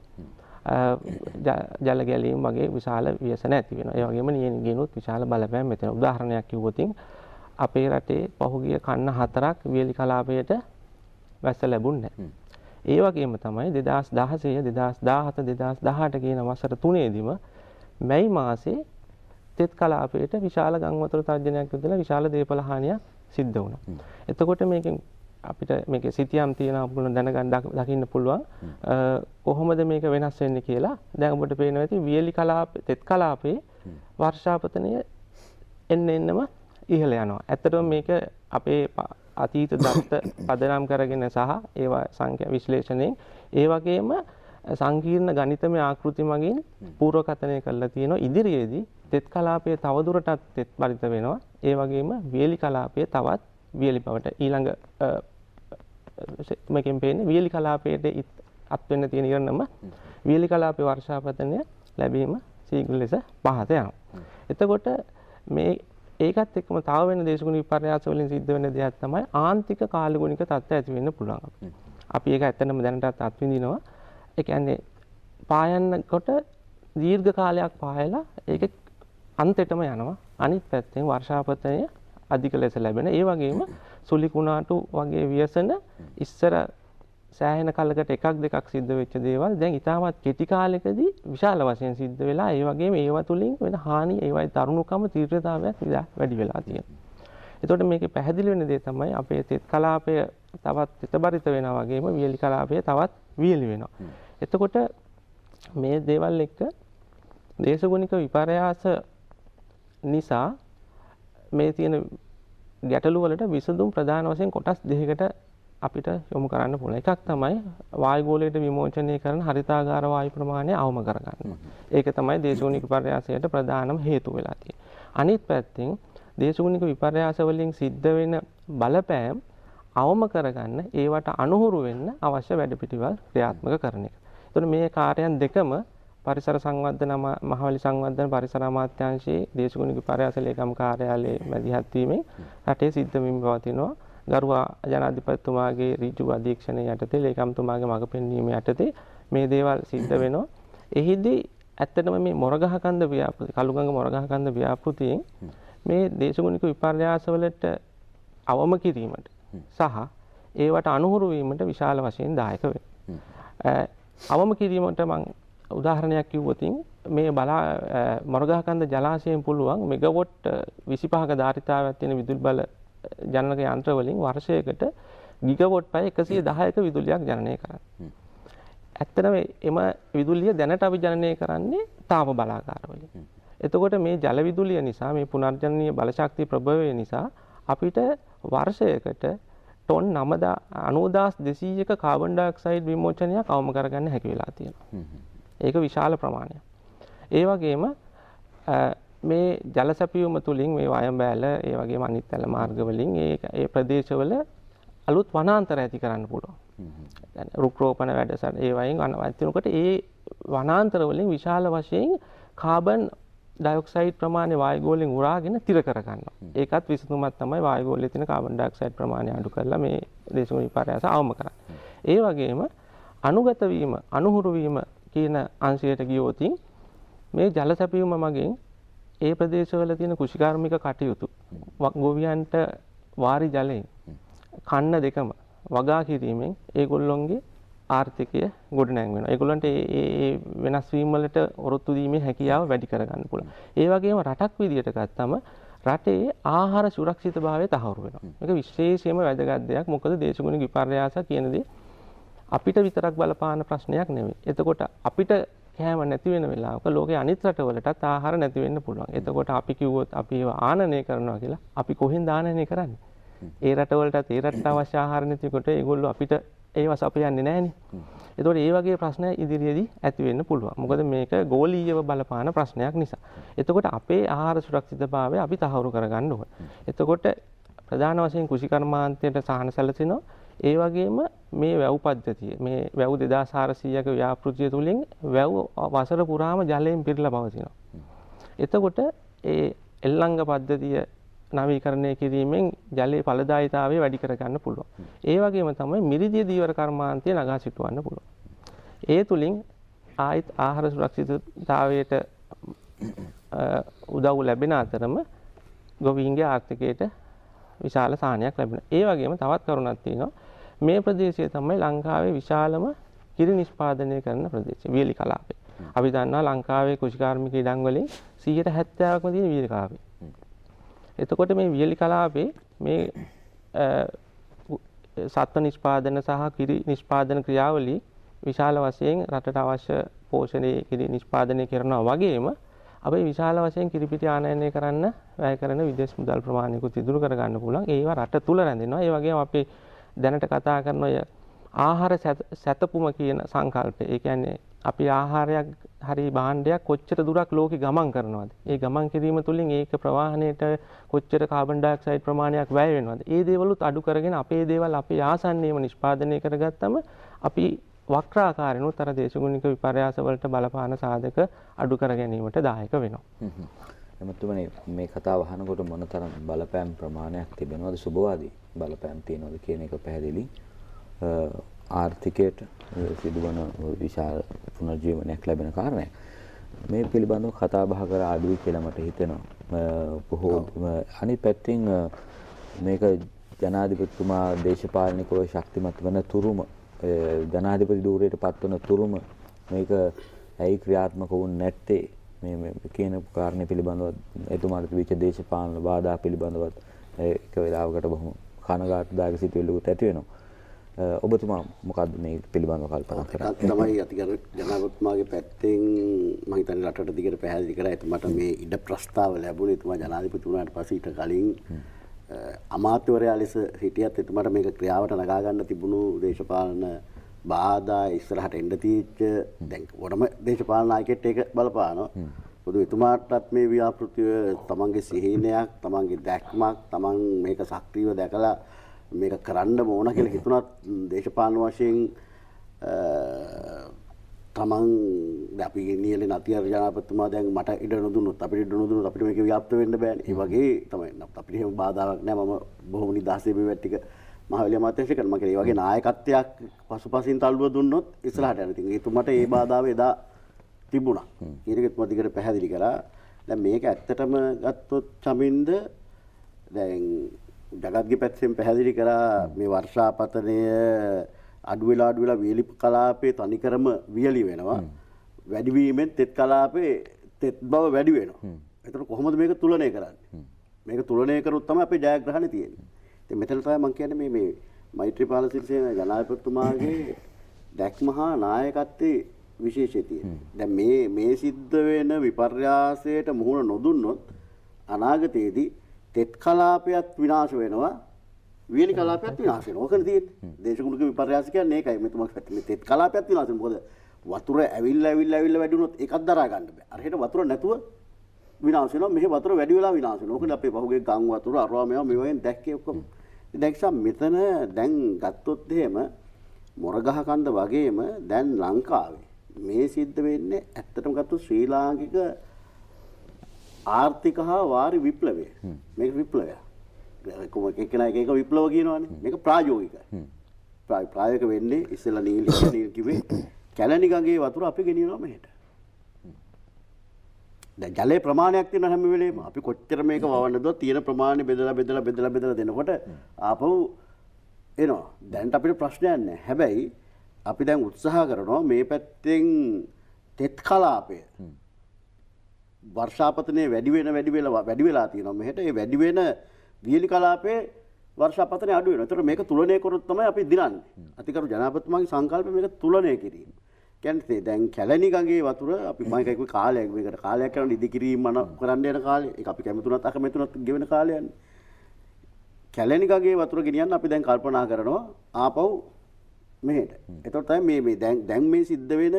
ජල ගැලීම් වගේ විශාල ව්‍යසන ඇති වෙනවා. ඒ වගේම නියඟිනුත් විශාල බලපෑම් මෙතන. උදාහරණයක් කිව්වොත් අපේ රටේ පහුගිය කන්න හතරක් වියලි කලාපයට වැස්ස ලැබුණේ නැහැ. ඒ වගේම තමයි දෙදාස් දහසය දෙදාස් දාහත දෙදාස් දහඅට කියන වසර තුනේදීම මැයි මාසේ තෙත් කලාපයට විශාල ගම් වතුර තර්ජනයක් විදලා විශාල දේපල හානියක් සිද්ධ වුණා. එතකොට මේකෙන් අපිට මේක සිතියම් තියෙන අපුණ දැනගන්න දකින්න පුළුවන් කොහොමද මේක වෙනස් වෙන්නේ කියලා. දැන් ඔබට පේනවා ඇති වියලි කලාප තෙත් කලාපේ වර්ෂාපතනය එන්න එන්නම ඉහළ යනවා. ඇත්තටම මේක අපේ අතීත දත්ත පදනම් කරගෙන සහ ඒවා සංඛ්‍යා විශ්ලේෂණයෙන් ඒ වගේම සංකීර්ණ ගණිතමය ආකෘති මගින් පූර්වකථනය කරලා තියෙනවා. ඉදිරියේදී තෙත් කලාපයේ තවදුරටත් තෙත් බරිත වෙනවා. ඒ වගේම වියලි කලාපයේ තවත් වියලි බවට ඊළඟ මේකෙන් පේන්නේ වියලි කලාපයට අත් වෙන්න තියෙන ඉරණම වියලි කලාපයේ වර්ෂාපතනය ලැබීම සීඝ්‍ර ලෙස පහත යනවා. එතකොට මේ ඒකත් එක්කම තව වෙන දේශගුණ විපර්යාස වලින් සිද්ධ වෙන දෙයක් තමයි ආන්තික කාලගුණික තත්ත්ව ඇති වෙන්න පුළුවන්. අපි ඒක ඇත්තටම දැනටත් අත්විඳිනවා. ඒ කියන්නේ පායන්නකොට දීර්ඝ කාලයක් පායලා ඒක අන්තෙටම යනවා. අනිත් පැත්තෙන් වර්ෂාපතනය අධික ලෙස ලැබෙන. ඒ වගේම සුලි කුණාටු වගේ ව්‍යසන ඉස්සර සෑහෙන කලකට එකක් දෙකක් සිද්ධ වෙච්ච දේවල් දැන් ඉතාමත් කෙටි කාලෙකදී විශාල වශයෙන් සිද්ධ වෙලා ඒ වගේම ඒවා තුලින් වෙන හානි ඒවයි තරුණකම තීව්‍රතාවයක් වැඩි වෙලා තියෙනවා. එතකොට මේකේ පැහැදිලි වෙන දේ තමයි අපේ තෙත් කලාපය තවත් තෙතබරිත වෙනවා වගේම වියලි කලාපය තවත් වියලි වෙනවා. එතකොට මේ දේවල් එක්ක දේශගුණික විපර්යාස නිසා මේ තියෙන ගැටලු වලට විසඳුම් ප්‍රධාන වශයෙන් කොටස් දෙකකට අපිට යොමු කරන්න පුළුවන්. එකක් තමයි වායුගෝලයට විමෝචනය කරන හරිතාගාර වායු ප්‍රමාණය අවම කරගන්න. ඒක තමයි දේශගුණික විපර්යාසයට ප්‍රධානම හේතුව වෙලා තියෙන්නේ. අනිත් පැත්තෙන් දේශගුණික විපර්යාස වලින් සිද්ධ වෙන බලපෑම් අවම කරගන්න ඒවට අනුහුරු වෙන්න අවශ්‍ය වැඩපිළිවෙළ ක්‍රියාත්මක කරන එක. එතකොට මේ කාර්යයන් දෙකම පරිසර සංවර්ධන මහවැලි සංවර්ධන පරිසර අමාත්‍යාංශයේ දේශගුණික විපර්යාස ලේකම් කාර්යාලයේ මැදිහත් වීමෙන් රටේ සිද්ධ වීම පවතිනවා. ගරු ජනාධිපතිතුමාගේ ඍජු අධීක්ෂණය යටතේ ලේකම්තුමාගේ මඟ පෙන්වීම යටතේ මේ දේවල් සිද්ධ වෙනවා. එහිදී ඇත්තටම මේ මොරගහකන්ද ව්‍යාපෘති කළුගඟ මොරගහකන්ද ව්‍යාපෘතියෙන් මේ දේශගුණික විපර්යාස වලට අවම කිරීමට සහ ඒවට අනුහුරු වීමට විශාල වශයෙන් දායක වෙනවා. අවම කිරීමට මම උදාහරණයක් කිව්වොත් මේ බලා මොරගහකන්ද ජලාශයෙන් පුළුවන් මෙගාවොට් විසිපහක ධාරිතාවයක් තියෙන විදුලි බල ජනක යන්ත්‍ර වලින් වර්ෂයකට ගිගවොට් පැය එකසිය දහයක විදුලියක් ජනනය කරන්නේ. ඇත්තටම එම විදුලිය දැනට අපි ජනනය කරන්නේ තාප බලාගාර වලින්. එතකොට මේ ජල විදුලිය නිසා මේ පුනර්ජනනීය බල ශක්තිය ප්‍රභවය නිසා අපිට වර්ෂයකට ටොන් නවදාස් දෙසීයක කාබන් ඩයොක්සයිඩ් විමෝචනයක් අවම කරගන්න හැකි වෙලා තියෙනවා. ඒක විශාල ප්‍රමාණයක්. ඒ වගේම මේ ජල සැපයුම තුලින් මේ වයම් බෑල ඒ වගේම අනිත් ඇල මාර්ග වලින් ඒ ඒ ප්‍රදේශවල අලුත් වනාන්තර ඇති කරන්න පුළුවන්. දැන් රුක් රෝපණ වැඩසටහන ඒ වයින් අනවත්නකොට ඒ වනාන්තර වලින් විශාල වශයෙන් කාබන් ඩයොක්සයිඩ් ප්‍රමාණය වායුගෝලයෙන් උරාගෙන තිර කර ගන්නවා. ඒකත් විසඳුමක් තමයි වායුගෝලයේ තියෙන කාබන් ඩයොක්සයිඩ් ප්‍රමාණය අඩු කරලා මේ දේශගුණික විපර්යාස අවම කරන්නේ. ඒ වගේම අනුගත වීම අනුහුරු වීම කියන අංශයට ගියොත් මේ ජල සැපයුම මගින් ඒ ප්‍රදේශවල තියෙන කෘෂිකාර්මික කටයුතු ගොවියන්ට වාරි ජලයෙන් කන්න දෙකම වගා කිරීමෙන් ඒගොල්ලොන්ගේ ආර්ථිකය ගොඩනැං වෙනවා. ඒගොල්ලන්ට ඒ වෙනස් වීම වලට ඔරොත්තු දීමේ හැකියාව වැඩි කරගන්න පුළුවන්. ඒ වගේම රටක් විදියට ගත්තම රටේ ආහාර සුරක්ෂිතභාවය තහවුරු වෙනවා. මේක විශේෂයෙන්ම වැදගත් දෙයක්. මොකද දේශගුණික විපර්යාස කියන දේ අපිට විතරක් බලපාන ප්‍රශ්නයක් නෙවෙයි. එතකොට අපිට කෑම නැති වෙන වෙලාවක ලෝකයේ අනිත් රටවලටත් ආහාර නැති වෙන්න පුළුවන්. එතකොට අපි කිව්වොත් අපි ඒව ආනනය කරනවා කියලා අපි කොහෙන්ද ආනනය කරන්නේ? ඒ රටවලටත් ඒ රටට අවශ්‍ය ආහාර නැතිකොට ඒගොල්ලෝ අපිට ඒව සපයන්නේ නැහනේ. එතකොට මේ වගේ ප්‍රශ්න ඉදිරියේදී ඇති වෙන්න පුළුවන්. මොකද මේක ගෝලීයව බලපාන ප්‍රශ්නයක් නිසා. එතකොට අපේ ආහාර සුරක්ෂිතභාවය අපි තහවුරු කරගන්න ඕන. එතකොට ප්‍රධාන වශයෙන් කෘෂිකර්මාන්තයට සහන සැලසෙනවා. ඒ වගේම මේ වැව් පද්ධතිය මේ වැව් දෙදාස් හාරසීයක ව්‍යාපෘතිය තුලින් වැව් වසර පුරාම ජලයෙන් පිරීලා පවතිනවා. එතකොට ඒ එල්ලංග පද්ධතිය නවීකරණය කිරීමෙන් ජලයේ ඵලදායීතාවය වැඩි කර ගන්න පුළුවන්. ඒ වගේම තමයි මිරිදිය දීවර කර්මාන්තය නගා සිටවන්න පුළුවන්. ඒ තුලින් ආයිත් ආහාර සුරක්ෂිතතාවයට උදව් ලැබෙන අතරම ගොවීන්ගේ ආර්ථිකයට විශාල සාහනයක් ලැබෙනවා. ඒ වගේම තවත් කරුණක් තියෙනවා. මේ ප්‍රදේශය තමයි ලංකාවේ විශාලම කිරි නිෂ්පාදනය කරන ප්‍රදේශය. වියලි කලාපය. අපි දන්නවා ලංකාවේ කෘෂිකාර්මික ඉඩම් වලින් සීයට හැත්තෑවක්ම තියෙන වියලි කලාපය. එතකොට මේ වියලි කලාපේ මේ සත්ව නිෂ්පාදන සහ කිරි නිෂ්පාදන ක්‍රියාවලිය විශාල වශයෙන් රටට අවශ්‍ය පෝෂණයේ කිරි නිෂ්පාදනය කරනවා වගේම අපි විශාල වශයෙන් කිරිපිටි ආනයනය කරන්න වැය කරන විදේශ මුදල් ප්‍රමාණයකුත් ඉදිරි කර ගන්න පුළුවන්. ඒවා රට තුල රැඳෙනවා. ඒ වගේම අපි දැනට කතා කරන ඔය ආහාර සැතපුම කියන සංකල්පය. ඒ කියන්නේ අපි ආහාරයක් හරි භාණ්ඩයක් කොච්චර දුරක් ලෝකෙ ගමන් කරනවද? ඒ ගමන් කිරීම තුළින් ඒක ප්‍රවාහණයට කොච්චර කාබන් ඩයොක්සයිඩ් ප්‍රමාණයක් වැය වෙනවද? ඒ දේවලුත් අඩු කරගෙන අපේ දේවල් අපේ ආසන්නයේම නිෂ්පාදනය කරගත්තම අපි වක්‍රාකාරණුත් අර දේශගුණික විපර්යාස වලට බලපාන සාධක අඩු කර ගැනීමට දායක වෙනවා. එමත්තුමනේ මේ කතාව අහනකොට මොනතරම් බලපෑම් ප්‍රමාණයක් තිබෙනවද සුබවාදී බලපෑම් තියෙනවද කියන එක පැහැදිලි. ආර්ථිකයට සිදුවන විශාල පුනර්ජීවනයක් ලැබෙන කාරණයක්. මේ පිළිබඳව කතා බහ කර අඩුයි කියලා මට හිතෙනවා. බොහෝ අනිත් පැත්තෙන් මේක ජනාධිපතිතුමා දේශපාලනිකව ශක්තිමත් වෙන තුරුම ජනාධිපති ධූරයට පත්වන තුරුම මේක ඇයි ක්‍රියාත්මක වුනේ නැත්තේ මේ මේ කියන කාරණේ පිළිබඳව එතුමාට තිබිච්ච දේශපාලන බාධා පිළිබඳව ඒක වෙලාවකට බොහොම කනගාටුදායක සිතුවිල්ලකුත් ඇති වෙනවා. ඔබතුමා මොකද්ද මේ පිළිබඳව කල්පනා කරන්නේ? තමයි අතිගරු ජනාධිපතිතුමාගේ පැත්තෙන් මම හිතන්නේ රටට දිගට පැහැදිලි කරා එතුමාට මේ ඉඩ ප්‍රස්තාව ලැබුණේ එතුමා ජනාධිපති වුණාට පස්සේ ඊට කලින් අමාත්‍යවරයා ලෙස හිටියත් එතුමාට මේක ක්‍රියාවට නගා ගන්න තිබුණු දේශපාලන බාධා ඉස්සරහට එන්න තීච්ච දැන් ඕනම දේශපාලන නායකයෙක්ට ඒක බලපානවා. පොදු එතුමාටත් මේ ව්‍යාපෘතිය තමන්ගේ සිහිනයක්, තමන්ගේ දැක්මක්, තමන් මේක සක්‍රීයව දැකලා මේක කරන්න ඕන කියලා හිතුණත් දේශපාලන වශයෙන් තමන් අපි නියලේ නතියර ජනාධිපතිතුමා දැන් මට ඉඩ නොදුන්නොත් අපිට ඉඩ නොදුන්නොත් අපිට මේක ව්‍යාප්ත වෙන්න බෑනේ. ඒ වගේ තමයි අපිට එහෙම බාධාවක් නෑ. මම බොහොම නිදහසේ මේ ටික මහවැලිය අමාත්‍යාංශය කරනවා කියලා. ඒ වගේ නායකත්වයක් පසුපසින් තල්ලුව දුන්නොත් ඉස්සරහට යන ඉතින් එතුමට ඒ බාධාව එදා තිබුණා. ඊට එතුමා දිගට පැහැදිලි කරා. දැන් මේක ඇත්තටම ගත්තොත් චමින්ද දැන් ජගත්ගේ පැත්තෙන් පැහැදිලි කරා මේ වර්ෂාපතනය අඩු වෙලා අඩු වෙලා වියලි කලාපේ තනිකරම වියලි වෙනවා. වැඩි වීමෙන් තෙත් කලාපේ තෙත් බව වැඩි වෙනවා. ඒතර කොහොමද මේක තුලනය කරන්නේ? මේක තුලනය කරොත් තමයි අපේ ජයග්‍රහණය තියෙන්නේ. ඉතින් මෙතන තමයි මම කියන්නේ මේ මේ මෛත්‍රීපාල සිරිසේන ජනාධිපතිතුමාගේ දැක්ම හා නායකත්වයේ විශේෂය තියෙනවා. දැන් මේ මේ සිද්ධ වෙන විපර්යාසයට මුහුණ නොදුන්නොත් අනාගතයේදී තෙත් කලාපයත් විනාශ වෙනවා, වියලි කලාපයත් විනාශ වෙනවා. ඔකනේ තියෙන්නේ. දේශගුණික විපර්යාස කියන්නේ ඒකයි. මෙතුමා මේ තෙත් කලාපයත් විනාශ වෙනවා. මොකද වතුර ඇවිල්ලා ඇවිල්ලා ඇවිල්ලා වැඩි වුණොත් ඒකත් දරා ගන්න බෑ. අර හෙට වතුර නැතුව විනාශ වෙනවා. මෙහෙ වතුර වැඩි වෙලා විනාශ වෙනවා. ඔකනේ අපේ පහුගිය ගම් වතුර අරවා මේවා මේ වගේ දැක්කේ ඔක්කොම. දැක්සා මෙතන දැන් ගත්තොත් එහෙම මොරගහ කන්ද වගේම දැන් ලංකාවේ මේ සිද්ධ වෙන්නේ ඇත්තටම ගත්තොත් ශ්‍රී ලාංකික ආර්ථික හා වාරි විප්ලවය. මේක විප්ලවයක්. කොහොම එක්කෙනා එක එක විප්ලව කියනවනේ. මේක ප්‍රායෝගිකයි. ප්‍රායෝගික වෙන්නේ ඉස්සෙල්ලා නීල් නීල් කිව්වේ කැලණි ගඟේ වතුර අපි ගෙනියනවා මෙහෙට. දැන් ජලයේ ප්‍රමාණයක් තියෙන හැම වෙලේම අපි කොච්චර මේක වවන්නද තියෙන ප්‍රමාණය බෙදලා බෙදලා බෙදලා බෙදලා දෙනකොට ආපහු එනවා. දැන්ට අපිට ප්‍රශ්නයක් නැහැ. හැබැයි අපි දැන් උත්සාහ කරනවා මේ පැත්තෙන් තෙත් කලාපය වර්ෂාපතනයේ වැඩි වෙන වැඩි වෙලා වැඩි වෙලා තියෙනවා මෙහෙට. ඒ වැඩි වෙන වියලි කලාපේ වර්ෂාපතනය අඩු වෙනවා. ඒතර මේක තුලනය කරොත් තමයි අපි දිනන්නේ. අතිකරු ජනාධිපතිතුමාගේ සංකල්පය මේක තුලනය කිරීම. කියන්නේ දැන් කැලණි ගඟේ වතුර අපි මම කියයි කාලයක් මේකට කාලයක් කරන ඉදි කිරීම මන කරන්න යන කාලේ ඒක අපි කැමතුණත් අකමැතුණත් ගෙවෙන කාලයන්නේ. කැලණි ගඟේ වතුර ගෙනියන්න අපි දැන් කල්පනා කරනවා ආපහු මෙහෙට. ඒතකොට තමයි මේ මේ දැන් දැන් මේ සිද්ධ වෙන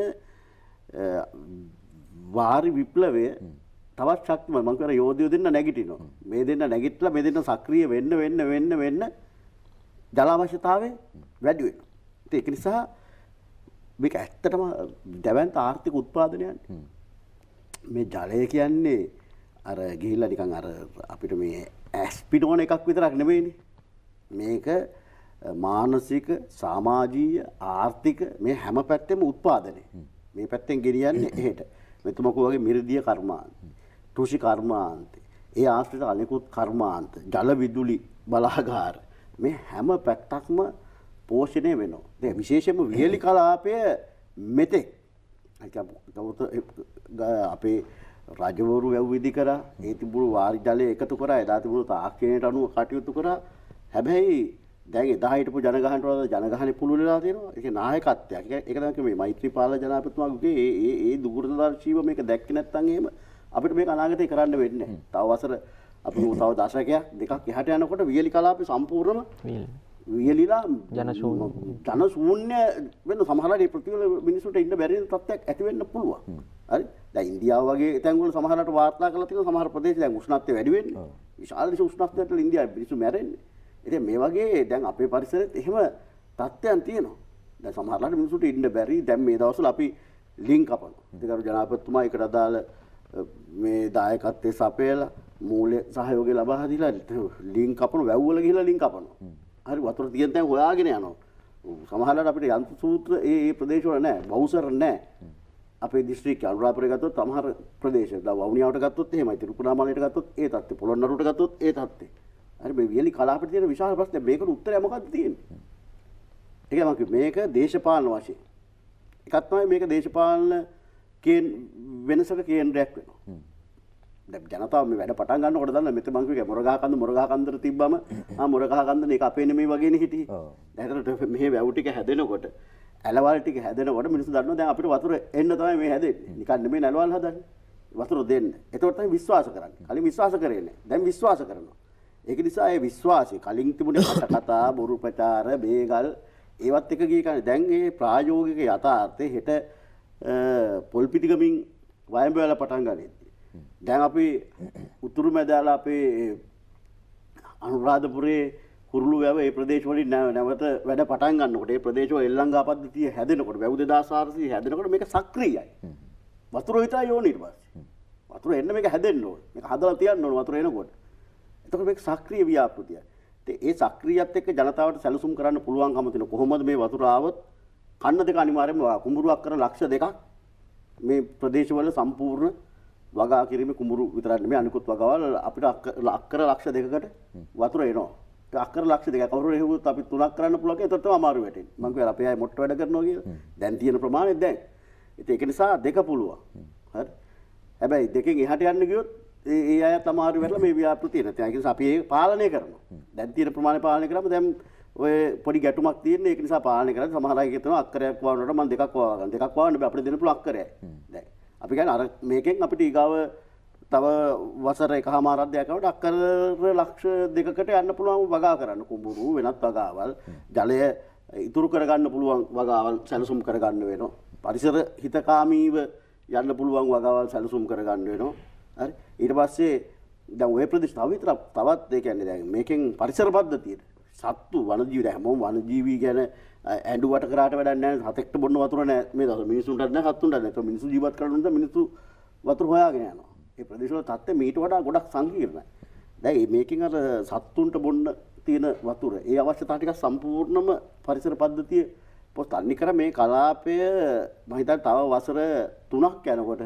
වාරි විප්ලවය තවත් ශක්තිමත්. මම කියන යෝධයෝ දෙන්න නැගිටිනවා. මේ දෙන්න නැගිටලා මේ දෙන්න සක්‍රිය වෙන්න වෙන්න වෙන්න වෙන්න ජල අවශ්‍යතාවය වැඩි වෙනවා. ඒක නිසා මේක ඇත්තටම දැවැන්ත ආර්ථික උත්පාදනයක්. මේ ජලය කියන්නේ අර ගිහිල්ලා නිකන් අර අපිට මේ ඇස්පිනෝන එකක් විතරක් නෙමෙයිනේ. මේක මානසික, සමාජීය, ආර්ථික මේ හැම පැත්තෙම උත්පාදනය. මේ පැත්තෙන් ගෙනියන්නේ එහෙට. මෙතුමකෝ වගේ මිරිදිය කර්මාන්ත, කෘෂි කර්මාන්ත, ඒ ආශ්‍රිත අනෙකුත් කර්මාන්ත, ජල විදුලි බලාගාර මේ හැම පැත්තක්ම පෝෂණය වෙනවා. දැන් විශේෂයෙන්ම වියලි කලාපය මෙතෙක් අපේ රජවරු වැව්විදි කරා, ඒ තිබුණු වාරි ජලය එකතු කරා, එදා තිබුණු තාක්ෂණයට අනුව කටයුතු කරා. හැබැයි දැන් එදා හිටපු ජනගහනට වඩා ජනගහනේ පුළුල් වෙලා තියෙනවා. ඒක නායකත්වයක්. ඒක තමයි මේ මෛත්‍රීපාල ජනාධිපතිතුමාගේ ඒ ඒ ඒ දුරදර්ශීව මේක දැක්කේ නැත්නම් එහෙම අපිට මේක අනාගතේ කරන්න වෙන්නේ නැහැ. තව වසර අපි තව දශකයක් දෙකක් එහාට යනකොට වියලි කලාපේ සම්පූර්ණම වියලිලා ජන ශූන්‍ය වෙන සමහරවිට ප්‍රතිවල මිනිසුන්ට ඉන්න බැරි තත්ත්වයක් ඇති වෙන්න පුළුවන්. හරි. දැන් ඉන්දියාව වගේ තැන්වල සමහරවිට වාර්තා කරලා තියෙන සමහර ප්‍රදේශ දැන් උෂ්ණත්වය වැඩි වෙන්නේ. විශාල උෂ්ණත්වයට ඉන්දියාවේ මිනිස්සු මැරෙන්නේ. ඉතින් මේ වගේ දැන් අපේ පරිසරෙත් එහෙම තත්ත්වයන් තියෙනවා. දැන් සමහරවිට මිනිසුන්ට ඉන්න බැරි දැන් මේ දවස්වල අපි ලින්ක් අපනවා. ඉතින් ජනාධිපතිතුමා ඒකට අදාළ මේ දායකත්වයේ සපයලා මූල්‍ය සහයෝගය ලබා දීලා ලින්ක් අපන වැව්වල ගිහිල්ලා ලින්ක් අපනවා. හරි වතුර තියෙන තැන් හොයාගෙන යනවා. සමහරවිට අපිට යන්ත්‍ර සූත්‍ර ඒ ඒ ප්‍රදේශවල නැහැ. බවුසර් නැහැ. අපේ දිස්ත්‍රික්කය අනුරාධපුරේ ගත්තොත් සමහර ප්‍රදේශ දැන් වවුනියාවට ගත්තොත් එහෙමයි. තිරුකුණාමලයට ගත්තොත් ඒ තත්ත්වය. පොළොන්නරුවට ගත්තොත් ඒ තත්ත්වය. හරි මේ වියලි කලාපෙට තියෙන විශාල ප්‍රශ්නේ මේකට උත්තරය මොකක්ද තියෙන්නේ? ඒක මම කිව්වේ මේක දේශපාලන වශයෙන්. එකක් තමයි මේක දේශපාලන කේන් වෙනසක කේන්ද්‍රයක් වෙනවා. දැන් ජනතාව මේ වැඩ පටන් ගන්නකොට දන්න මෙතන මං කිව්වේ මොරගහ කන්ද මොරගහ කන්දර තිබ්බම ආ මොරගහ කන්ද මේක අපේ නෙමෙයි වගේනේ හිටියේ. දැන් හිතට මෙහි වැව් ටික හැදෙනකොට ඇලවල් ටික හැදෙනකොට මිනිස්සු දන්නවා දැන් අපිට වතුර එන්න තමයි මේ හැදෙන්නේ. නිකන් නෙමෙයි ඇලවල් හදන්නේ. වතුර දෙන්න. ඒතකොට තමයි විශ්වාස කරන්නේ. කලින් විශ්වාස කරේ නැහැ. දැන් විශ්වාස කරනවා. ඒක නිසා ඒ විශ්වාසය කලින් තිබුණේ කතා බොරු ප්‍රචාර බේගල් ඒවත් එක ගිය කන්නේ දැන් මේ ප්‍රායෝගික යථාර්ථයේ හෙට පොල්පිටිගමින් වයඹ වල පටන් ගන්නෙ. දැන් අපි උතුරු මැදාලා අපේ අනුරාධපුරයේ කුරුළු වැව ඒ ප්‍රදේශ වලින් නැවත වැඩ පටන් ගන්නකොට ඒ ප්‍රදේශ වල එල්ලංගා පද්ධතිය හැදෙනකොට වැව් දෙදාස් හාරසිය හැදෙනකොට මේක සක්‍රියයි. වතුර විතරයි ඕනේ ඊට පස්සේ. වතුර එන්න මේක හැදෙන්න ඕනේ. මේක හදලා තියන්න ඕනේ වතුර එනකොට. එතකොට මේක සක්‍රීය ව්‍යාපෘතියක්. ඒ සක්‍රියත් එක්ක ජනතාවට සැලසුම් කරන්න පුළුවන්කම තියෙන කොහොමද මේ වතුර ආවොත් කන්න දෙක අනිවාර්යයෙන්ම කුඹුරුවක් කර ලක්ෂ දෙකක් මේ ප්‍රදේශවල සම්පූර්ණ වගා කිරීමේ කුඹුරු විතරක් නෙමෙයි අනිකුත් වගාවල් අපිට අක්කර ලක්ෂ දෙකකට වතුර එනවා. ඒ අක්කර ලක්ෂ දෙකක් කවුරු හේවුවොත් අපි තුනක් කරන්න පුළුවන් ඒකට තමයි අමාරු වෙටෙන්නේ. මම කියලා අපේ අය මොට්ට වැඩ කරනවා කියලා. දැන් තියෙන ප්‍රමාණය දැන්. ඉතින් ඒක නිසා දෙක පුළුවන්. හරි. හැබැයි දෙකෙන් එහාට යන්න ගියොත් ඒ ඒ අය තමයි වෙරලා මේ ව්‍යාපෘතිය නැත්නම් ඒක නිසා අපි ඒක පාලනය කරනවා. දැන් තියෙන ප්‍රමාණය පාලනය කරාම දැන් ඔය පොඩි ගැටුමක් තියෙන ඒක නිසා පාලනය කරලා සමහර අය කියනවා අක්කරයක් වවනකොට මම දෙකක් වවා ගන්න. දෙකක් වවන්න බෑ අපිට දෙන්න පුළුවන් අක්කරයයි. දැන් අපි කියන්නේ අර මේකෙන් අපිට ඊගාව තව වසර එකමාරක් දෙකකට අක්කර ලක්ෂ දෙකකට යන්න පුළුවන් වගා කරන්න කුඹුරු වෙනත් වගාවල් ජලය ඉතුරු කරගන්න පුළුවන් වගාවල් සැලසුම් කරගන්න වෙනවා. පරිසර හිතකාමීව යන්න පුළුවන් වගාවල් සැලසුම් කරගන්න වෙනවා. හරි ඊට පස්සේ දැන් ඔය ප්‍රදේශ තව විතර තවත් ඒ කියන්නේ දැන් මේකෙන් පරිසර පද්ධතියට සත්තු වනජීවි දැන් හැමෝම වනජීවි ගැන ඇඬුවට කරාට වැඩක් නැහැ හතෙක්ට බොන්න වතුර නැහැ මේ දවස් මිනිසුන්ට නැහැ සත්තුන්ට නැහැ ඒක මිනිස්සු ජීවත් කරන නිසා මිනිස්සු වතුර හොයාගෙන යනවා ඒ ප්‍රදේශවල තත්ත්වය මීට වඩා ගොඩක් සංකීර්ණයි දැන් මේකෙන් අර සත්තුන්ට බොන්න තියෙන වතුර ඒ අවශ්‍යතාව ටික සම්පූර්ණම පරිසර පද්ධතිය පොත් අනික කර මේ කලාපය මම හිතන්නේ තව වසර තුනක් යනකොට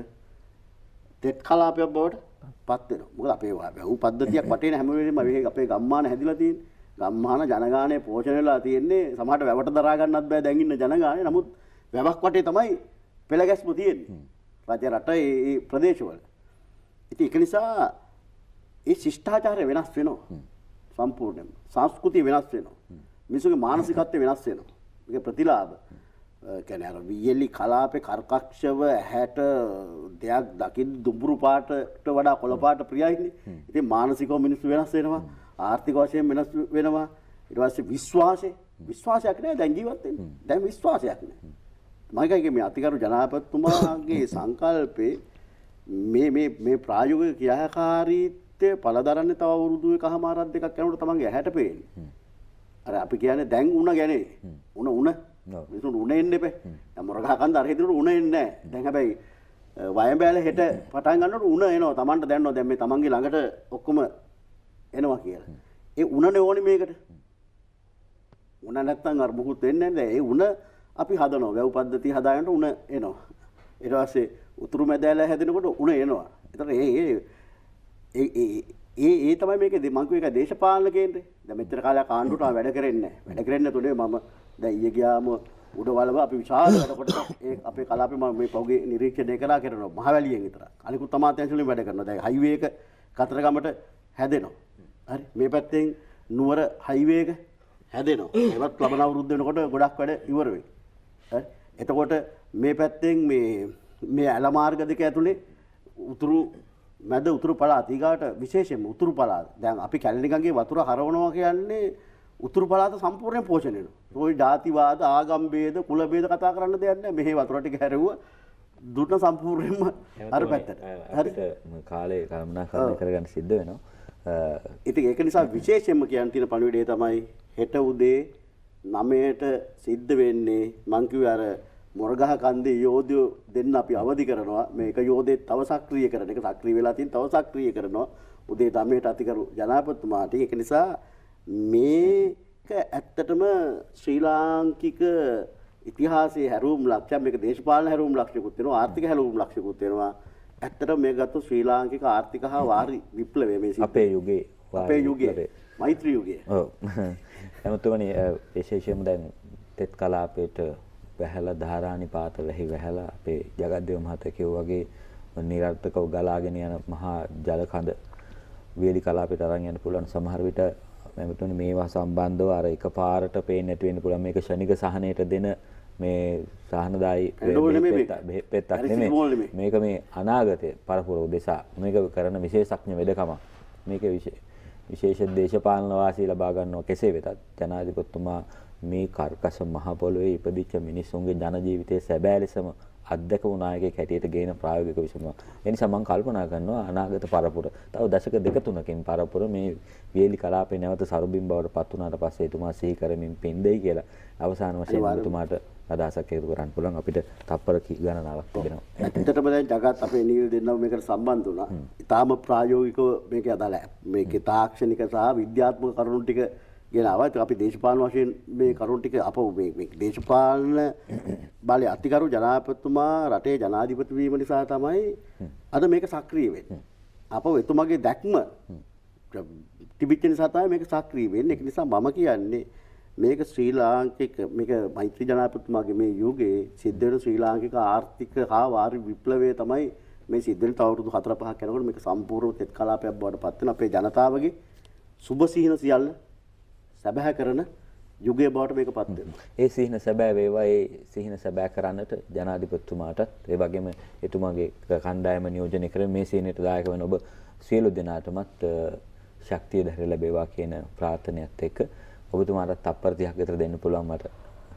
තෙත් කලාපයක් බවට පත් වෙනවා. මොකද අපේ වැව් පද්ධතියක් වටේන හැම වෙලේම මේ අපේ ගම්මාන හැදිලා තියෙන්නේ. ගම්මාන ජනගහනය පෝෂණය වෙලා තියෙන්නේ. සමහරට වැවට දරා ගන්නත් බෑ දැන් ඉන්න ජනගහනය. නමුත් වැවක් වටේ තමයි පෙළ ගැස්ම තියෙන්නේ. රජ රට ඒ ප්‍රදේශවල. ඉතින් ඒක නිසා ඒ ශිෂ්ටාචාරය වෙනස් වෙනවා. සම්පූර්ණයෙන්ම. සංස්කෘතිය වෙනස් වෙනවා. මිනිසුගේ මානසිකත්වය වෙනස් වෙනවා. මේක ප්‍රතිලාභ කියන්නේ අර වියලි කලාපේ කර්කක්ෂව ඇහැට දෙයක් දකින්න දුඹුරු පාටට වඩා කොළ පාට ප්‍රියයිනේ. ඉතින් මානසිකව මිනිස්සු වෙනස් වෙනවා. ආර්ථික වශයෙන් වෙනස් වෙනවා. ඊට පස්සේ විශ්වාසය විශ්වාසයක් නෑ දැන් ජීවත් වෙන්නේ. දැන් විශ්වාසයක් නෑ. මම කියයි මේ අතිගරු ජනාධිපතිතුමාගේ සංකල්පේ මේ මේ මේ ප්‍රායෝගික ක්‍රියාකාරීත්වය පළදරන්නේ තව අවුරුදු එකමාරක් දෙකක් යනකොට තමන්ගේ ඇහැට පේන්නේ. අර අපි කියන්නේ දැන් උණ ගැනේ. උණ උණ මිනිස්සුන්ට උණ එන්න එපේ. දැන් මොරගහ කන්ද අර හිටිනකොට උණ එන්නේ නැහැ. දැන් හැබැයි වයඹෑල හෙට පටන් ගන්නකොට උණ එනවා. Tamanට දැනනවා දැන් මේ Tamanගේ ළඟට ඔක්කොම එනවා කියලා. ඒ උණනේ ඕනේ මේකට. උණ නැත්තම් අර මොකුත් වෙන්නේ නැහැ. ඒ උණ අපි හදනවා. වැව් පද්ධතිය හදාගන්න උණ එනවා. ඊට පස්සේ උතුරු මැදෑල හැදෙනකොට උණ එනවා. ඒතර ඒ ඒ ඒ ඒ ඒ තමයි මේකේ මං කියුවේ ඒක දේශපාලන කේන්ද්‍රේ. දැන් මෙච්චර කාලයක් ආණ්ඩුවට වැඩ කරන්නේ නැහැ. වැඩ කරන්නේ නැතුනේ මම දැන් ඊයේ ගියාම උඩවලව අපි විශාල වැඩ කොටසක් ඒ අපේ කලාපේ මම මේ පෞගේ නිරීක්ෂණය කරලා කරනවා. මහවැලියෙන් විතරක්. අනිකුත් අමාත්‍යාංශ වලින් වැඩ කරනවා. දැන් හයිවේ එක කතරගමට හැදෙනවා. හරි. මේ පැත්තෙන් නුවර හයිවේ එක හැදෙනවා. ඒවත් ලබන අවුරුද්ද වෙනකොට ගොඩක් වැඩ ඉවර වෙයි. හරි. එතකොට මේ පැත්තෙන් මේ මේ ඇල මාර්ග දෙක ඇතුලේ උතුරු මැද උතුරු පළාත ඊගාට විශේෂයෙන්ම උතුරු පළාත දැන් අපි කැලණිකන්ගේ වතුර හරවනවා කියන්නේ උතුරු පළාත සම්පූර්ණයෙන් පෝෂණය වෙනවා. ওই ජාතිවාද ආගම් ભેද කුල ભેද කතා කරන්න දෙයක් නැහැ. මෙහි වතුර ටික හැරෙව්ව දුන්න සම්පූර්ණයෙන්ම අර පැත්තට. හරිද? කාලේ කළමනාකරණය කරගන්න සිද්ධ වෙනවා. ඉතින් ඒක නිසා විශේෂයෙන්ම කියන්න තියෙන පණිවිඩය තමයි හෙට උදේ නවයට සිද්ධ වෙන්නේ මං කිව්වේ අර මොරගහ කන්දේ යෝධයෝ දෙන්න අපි අවදි කරනවා මේක යෝධේ තව සක්‍රිය කරන එක සක්‍රිය වෙලා තියෙන තව සක්‍රිය කරනවා උදේ නවයට අතිකරු ජනාධිපතිතුමාට ඒක නිසා මේක ඇත්තටම ශ්‍රී ලාංකික ඉතිහාසයේ හැරවුම් ලක්ෂයක් මේක දේශපාලන හැරවුම් ලක්ෂයකුත් වෙනවා ආර්ථික හැරවුම් ලක්ෂයකුත් වෙනවා ඇත්තටම මේක ගත්තොත් ශ්‍රී ලාංකික ආර්ථික හා වාරි විප්ලවය මේ අපේ යුගයේ අපේ යුගයේ මෛත්‍රී යුගයේ ඔව් එමුතුමනි විශේෂයෙන්ම දැන් තෙත් කලාපයට වැහැලා ධාරානිපාත වෙහි වැහැලා අපේ ජගද්දේව මහතා කිව්වා වගේ නිරර්ථකව ගලාගෙන යන මහා ජල කඳ වේලි කලාපයට අරන් යන්න පුළුවන්. සමහර විට මම මේවා සම්බන්ධව අර එකපාරට පේන්නේ නැති වෙන්න පුළුවන්. මේක ෂණික සහනයට දෙන මේ සහනදායි පෙත්තක් නෙමෙයි. මේක මේ අනාගතය පරපුර උදෙසා මේක කරන විශේෂඥ වෙදකමක්. මේක විශේෂ දේශපාලන වාසී ලබා ගන්නවා. කෙසේ වෙතත් ජනාධිපතිතුමා මේ කර්කශ මහ පොළොවේ ඉපදිච්ච මිනිස්සුන්ගේ ජන ජීවිතයේ සැබෑ ලෙසම අධ්‍යක්ෂ නායකයෙක් හැටියට ගේන ප්‍රායෝගික විසඳුමක්. ඒ නිසා මම කල්පනා කරනවා අනාගත පරපුර තව දශක දෙක තුනකින් පරපුර මේ වියලි කලාපේ නැවත සරුබිම් බවට පත් වුණාට පස්සේ එතුමා සිහි කරමින් පින්දෙයි කියලා අවසාන වශයෙන් එතුමාට අදහසක් හේතු කරන්න පුළුවන්. අපිට තප්පර ගණනාවක් තිබෙනවා. ඇත්තටම දැන් ජගත් අපේ නීල් දෙන්නම මේකට සම්බන්ධ වුණා. ඊටාම ප්‍රායෝගිකව මේක අදාළ මේකේ තාක්ෂණික සහ විද්‍යාත්මක කරුණු ටික ගෙනාවා. ඒක අපි දේශපාලන වශයෙන් මේ කරුණු ටික අප මේ මේ දේශපාලන බලය අතිකරු ජනාධිපතිතුමා රටේ ජනාධිපති වීම නිසා තමයි අද මේක සක්‍රිය වෙන්නේ. අප එතුමාගේ දැක්ම තිබිච්ච නිසා තමයි මේක සක්‍රිය වෙන්නේ. ඒක නිසා මම කියන්නේ මේක ශ්‍රී ලාංකික මේක මෛත්‍රී ජනාධිපතිතුමාගේ මේ යුගයේ සිද්ධ වෙන ශ්‍රී ලාංකික ආර්ථික හා වාරි විප්ලවය තමයි මේ සිද්ධ වෙන තව අවුරුදු හතර පහක් යනකොට මේක සම්පූර්ණ තෙත් කලාපයක් බවට පත් වෙන අපේ ජනතාවගේ සුබ සිහින සියල්ල සැබෑ කරන යුගයේ බවට මේක පත් වෙනවා. ඒ සිහින සැබෑ වේවා. ඒ සිහින සැබෑ කරන්නට ජනාධිපතිතුමාටත් ඒ වගේම එතුමාගේ කණ්ඩායම නියෝජනය කරන මේ සිහිනට දායක වෙන ඔබ සියලු දෙනාටමත් ශක්තිය ධෛර්ය ලැබේවා කියන ප්‍රාර්ථනාවත් එක්ක ඔබතුමාට තප්පර තිහක් විතර දෙන්න පුළුවන් මට.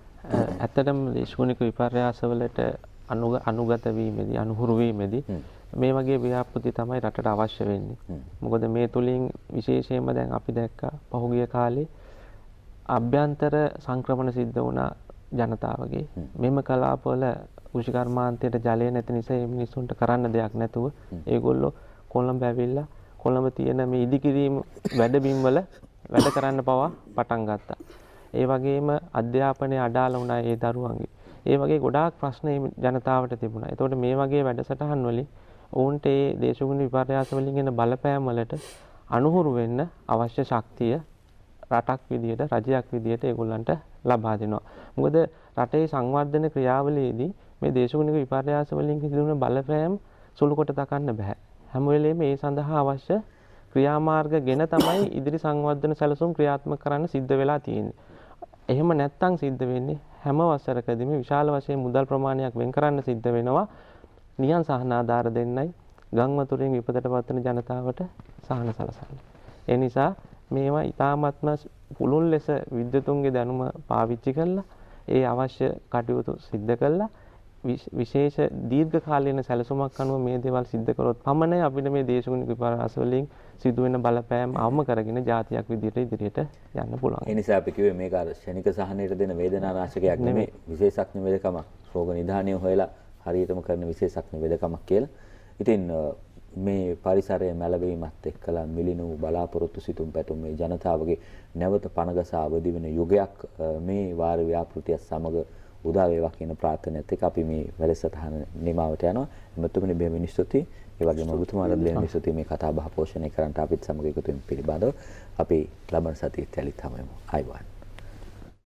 ඇත්තටම දේශගුණික විපර්යාසවලට අනුගත වීමේදී අනුහුරු වීමේදී මේ වගේ ව්‍යාපෘති තමයි රටට අවශ්‍ය වෙන්නේ. මොකද මේ තුලින් විශේෂයෙන්ම දැන් අපි දැක්කා පහුගිය කාලේ අභ්‍යන්තර සංක්‍රමණ සිද්ධ වුණා ජනතාවගේ. මෙම කලාපවල කෘෂිකර්මාන්තයට ජලය නැති නිසා මේ මිනිස්සුන්ට කරන්න දෙයක් නැතුව ඒගොල්ලෝ කොළඹ ඇවිල්ලා කොළඹ තියෙන මේ ඉදිකිරීම වැඩබිම් වල වැඩ කරන්න පවා පටන් ගත්තා. ඒ වගේම අධ්‍යාපනය අඩාල වුණා ඒ දරුවන්ගේ. ඒ වගේ ගොඩාක් ප්‍රශ්න ජනතාවට තිබුණා. ඒතකොට මේ වගේ වැඩසටහන් වලින් ඔවුන්ට මේ දේශගුණ විපර්යාස වලින් එන බලපෑම් වලට අනුහුරු වෙන්න අවශ්‍ය ශක්තිය රටක් විදියට රජයක් විදියට ඒගොල්ලන්ට ලබා දෙනවා. මොකද රටේ සංවර්ධන ක්‍රියාවලියේදී මේ දේශගුණික විපර්යාස වලින් සිදුවන බලපෑම් සුළු කොට දක්වන්න බෑ. හැම වෙලේම මේ සඳහා අවශ්‍ය ක්‍රියාමාර්ග ගෙන තමයි ඉදිරි සංවර්ධන සැලසුම් ක්‍රියාත්මක කරන්න සිද්ධ වෙලා තියෙන්නේ. එහෙම නැත්නම් සිද්ධ වෙන්නේ හැම වසරකදීම විශාල වශයෙන් මුදල් ප්‍රමාණයක් වෙන් කරන්න සිද්ධ වෙනවා නියන් සහන ආධාර දෙන්නයි ගම් වතුරෙන් විපතට පත්වන ජනතාවට සහන සලසන්න. ඒ නිසා මේවා ඊ타ත්ම පුළුල් ලෙස විද්‍යුතුන්ගේ දැනුම පාවිච්චි කරලා ඒ අවශ්‍ය කටයුතු සිද්ධ කළා විශේෂ දීර්ඝ කාලීන සැලසුමක් අනුව මේ දේවල් සිද්ධ කරොත් පමණයි අපිට මේ දේශගුණික විපර්යාස වලින් සිදුවෙන බලපෑම් අවම කරගෙන ජාතියක් විදිහට ඉදිරියට යන්න පුළුවන්. ඒ නිසා අපි කිව්වේ මේක අර ශනික සහනයට දෙන වේදනානාශකයක් නෙමෙයි විශේෂඥ වෙදකමක්. රෝග නිදානය හොයලා හරියටම කරන විශේෂඥ වෙදකමක් කියලා. ඉතින් මේ පරිසරය මැලවීමත් එක්කලා මිලිනු බලාපොරොත්තු සිතුම් පැතුම් මේ ජනතාවගේ නැවත පනගසා අවදි වෙන යුගයක් මේ වාර ව්‍යාපෘතිය සමග උදා වේවා කියන ප්‍රාර්ථනාවත් එක්ක අපි මේ වැඩසටහන නිමාවට යනවා. එමෙතුමනි බෙහෙවින් ස්තුතියි. ඒ වගේම ඔබතුමාට දෙන ස්තුතියි මේ කතා බහ පෝෂණය කරන්නට අපිත් සමග එකතු වෙන පිළිබඳව අපි ලබන සතියේ තැලිත් හමුවෙමු. ආයිබෝන්.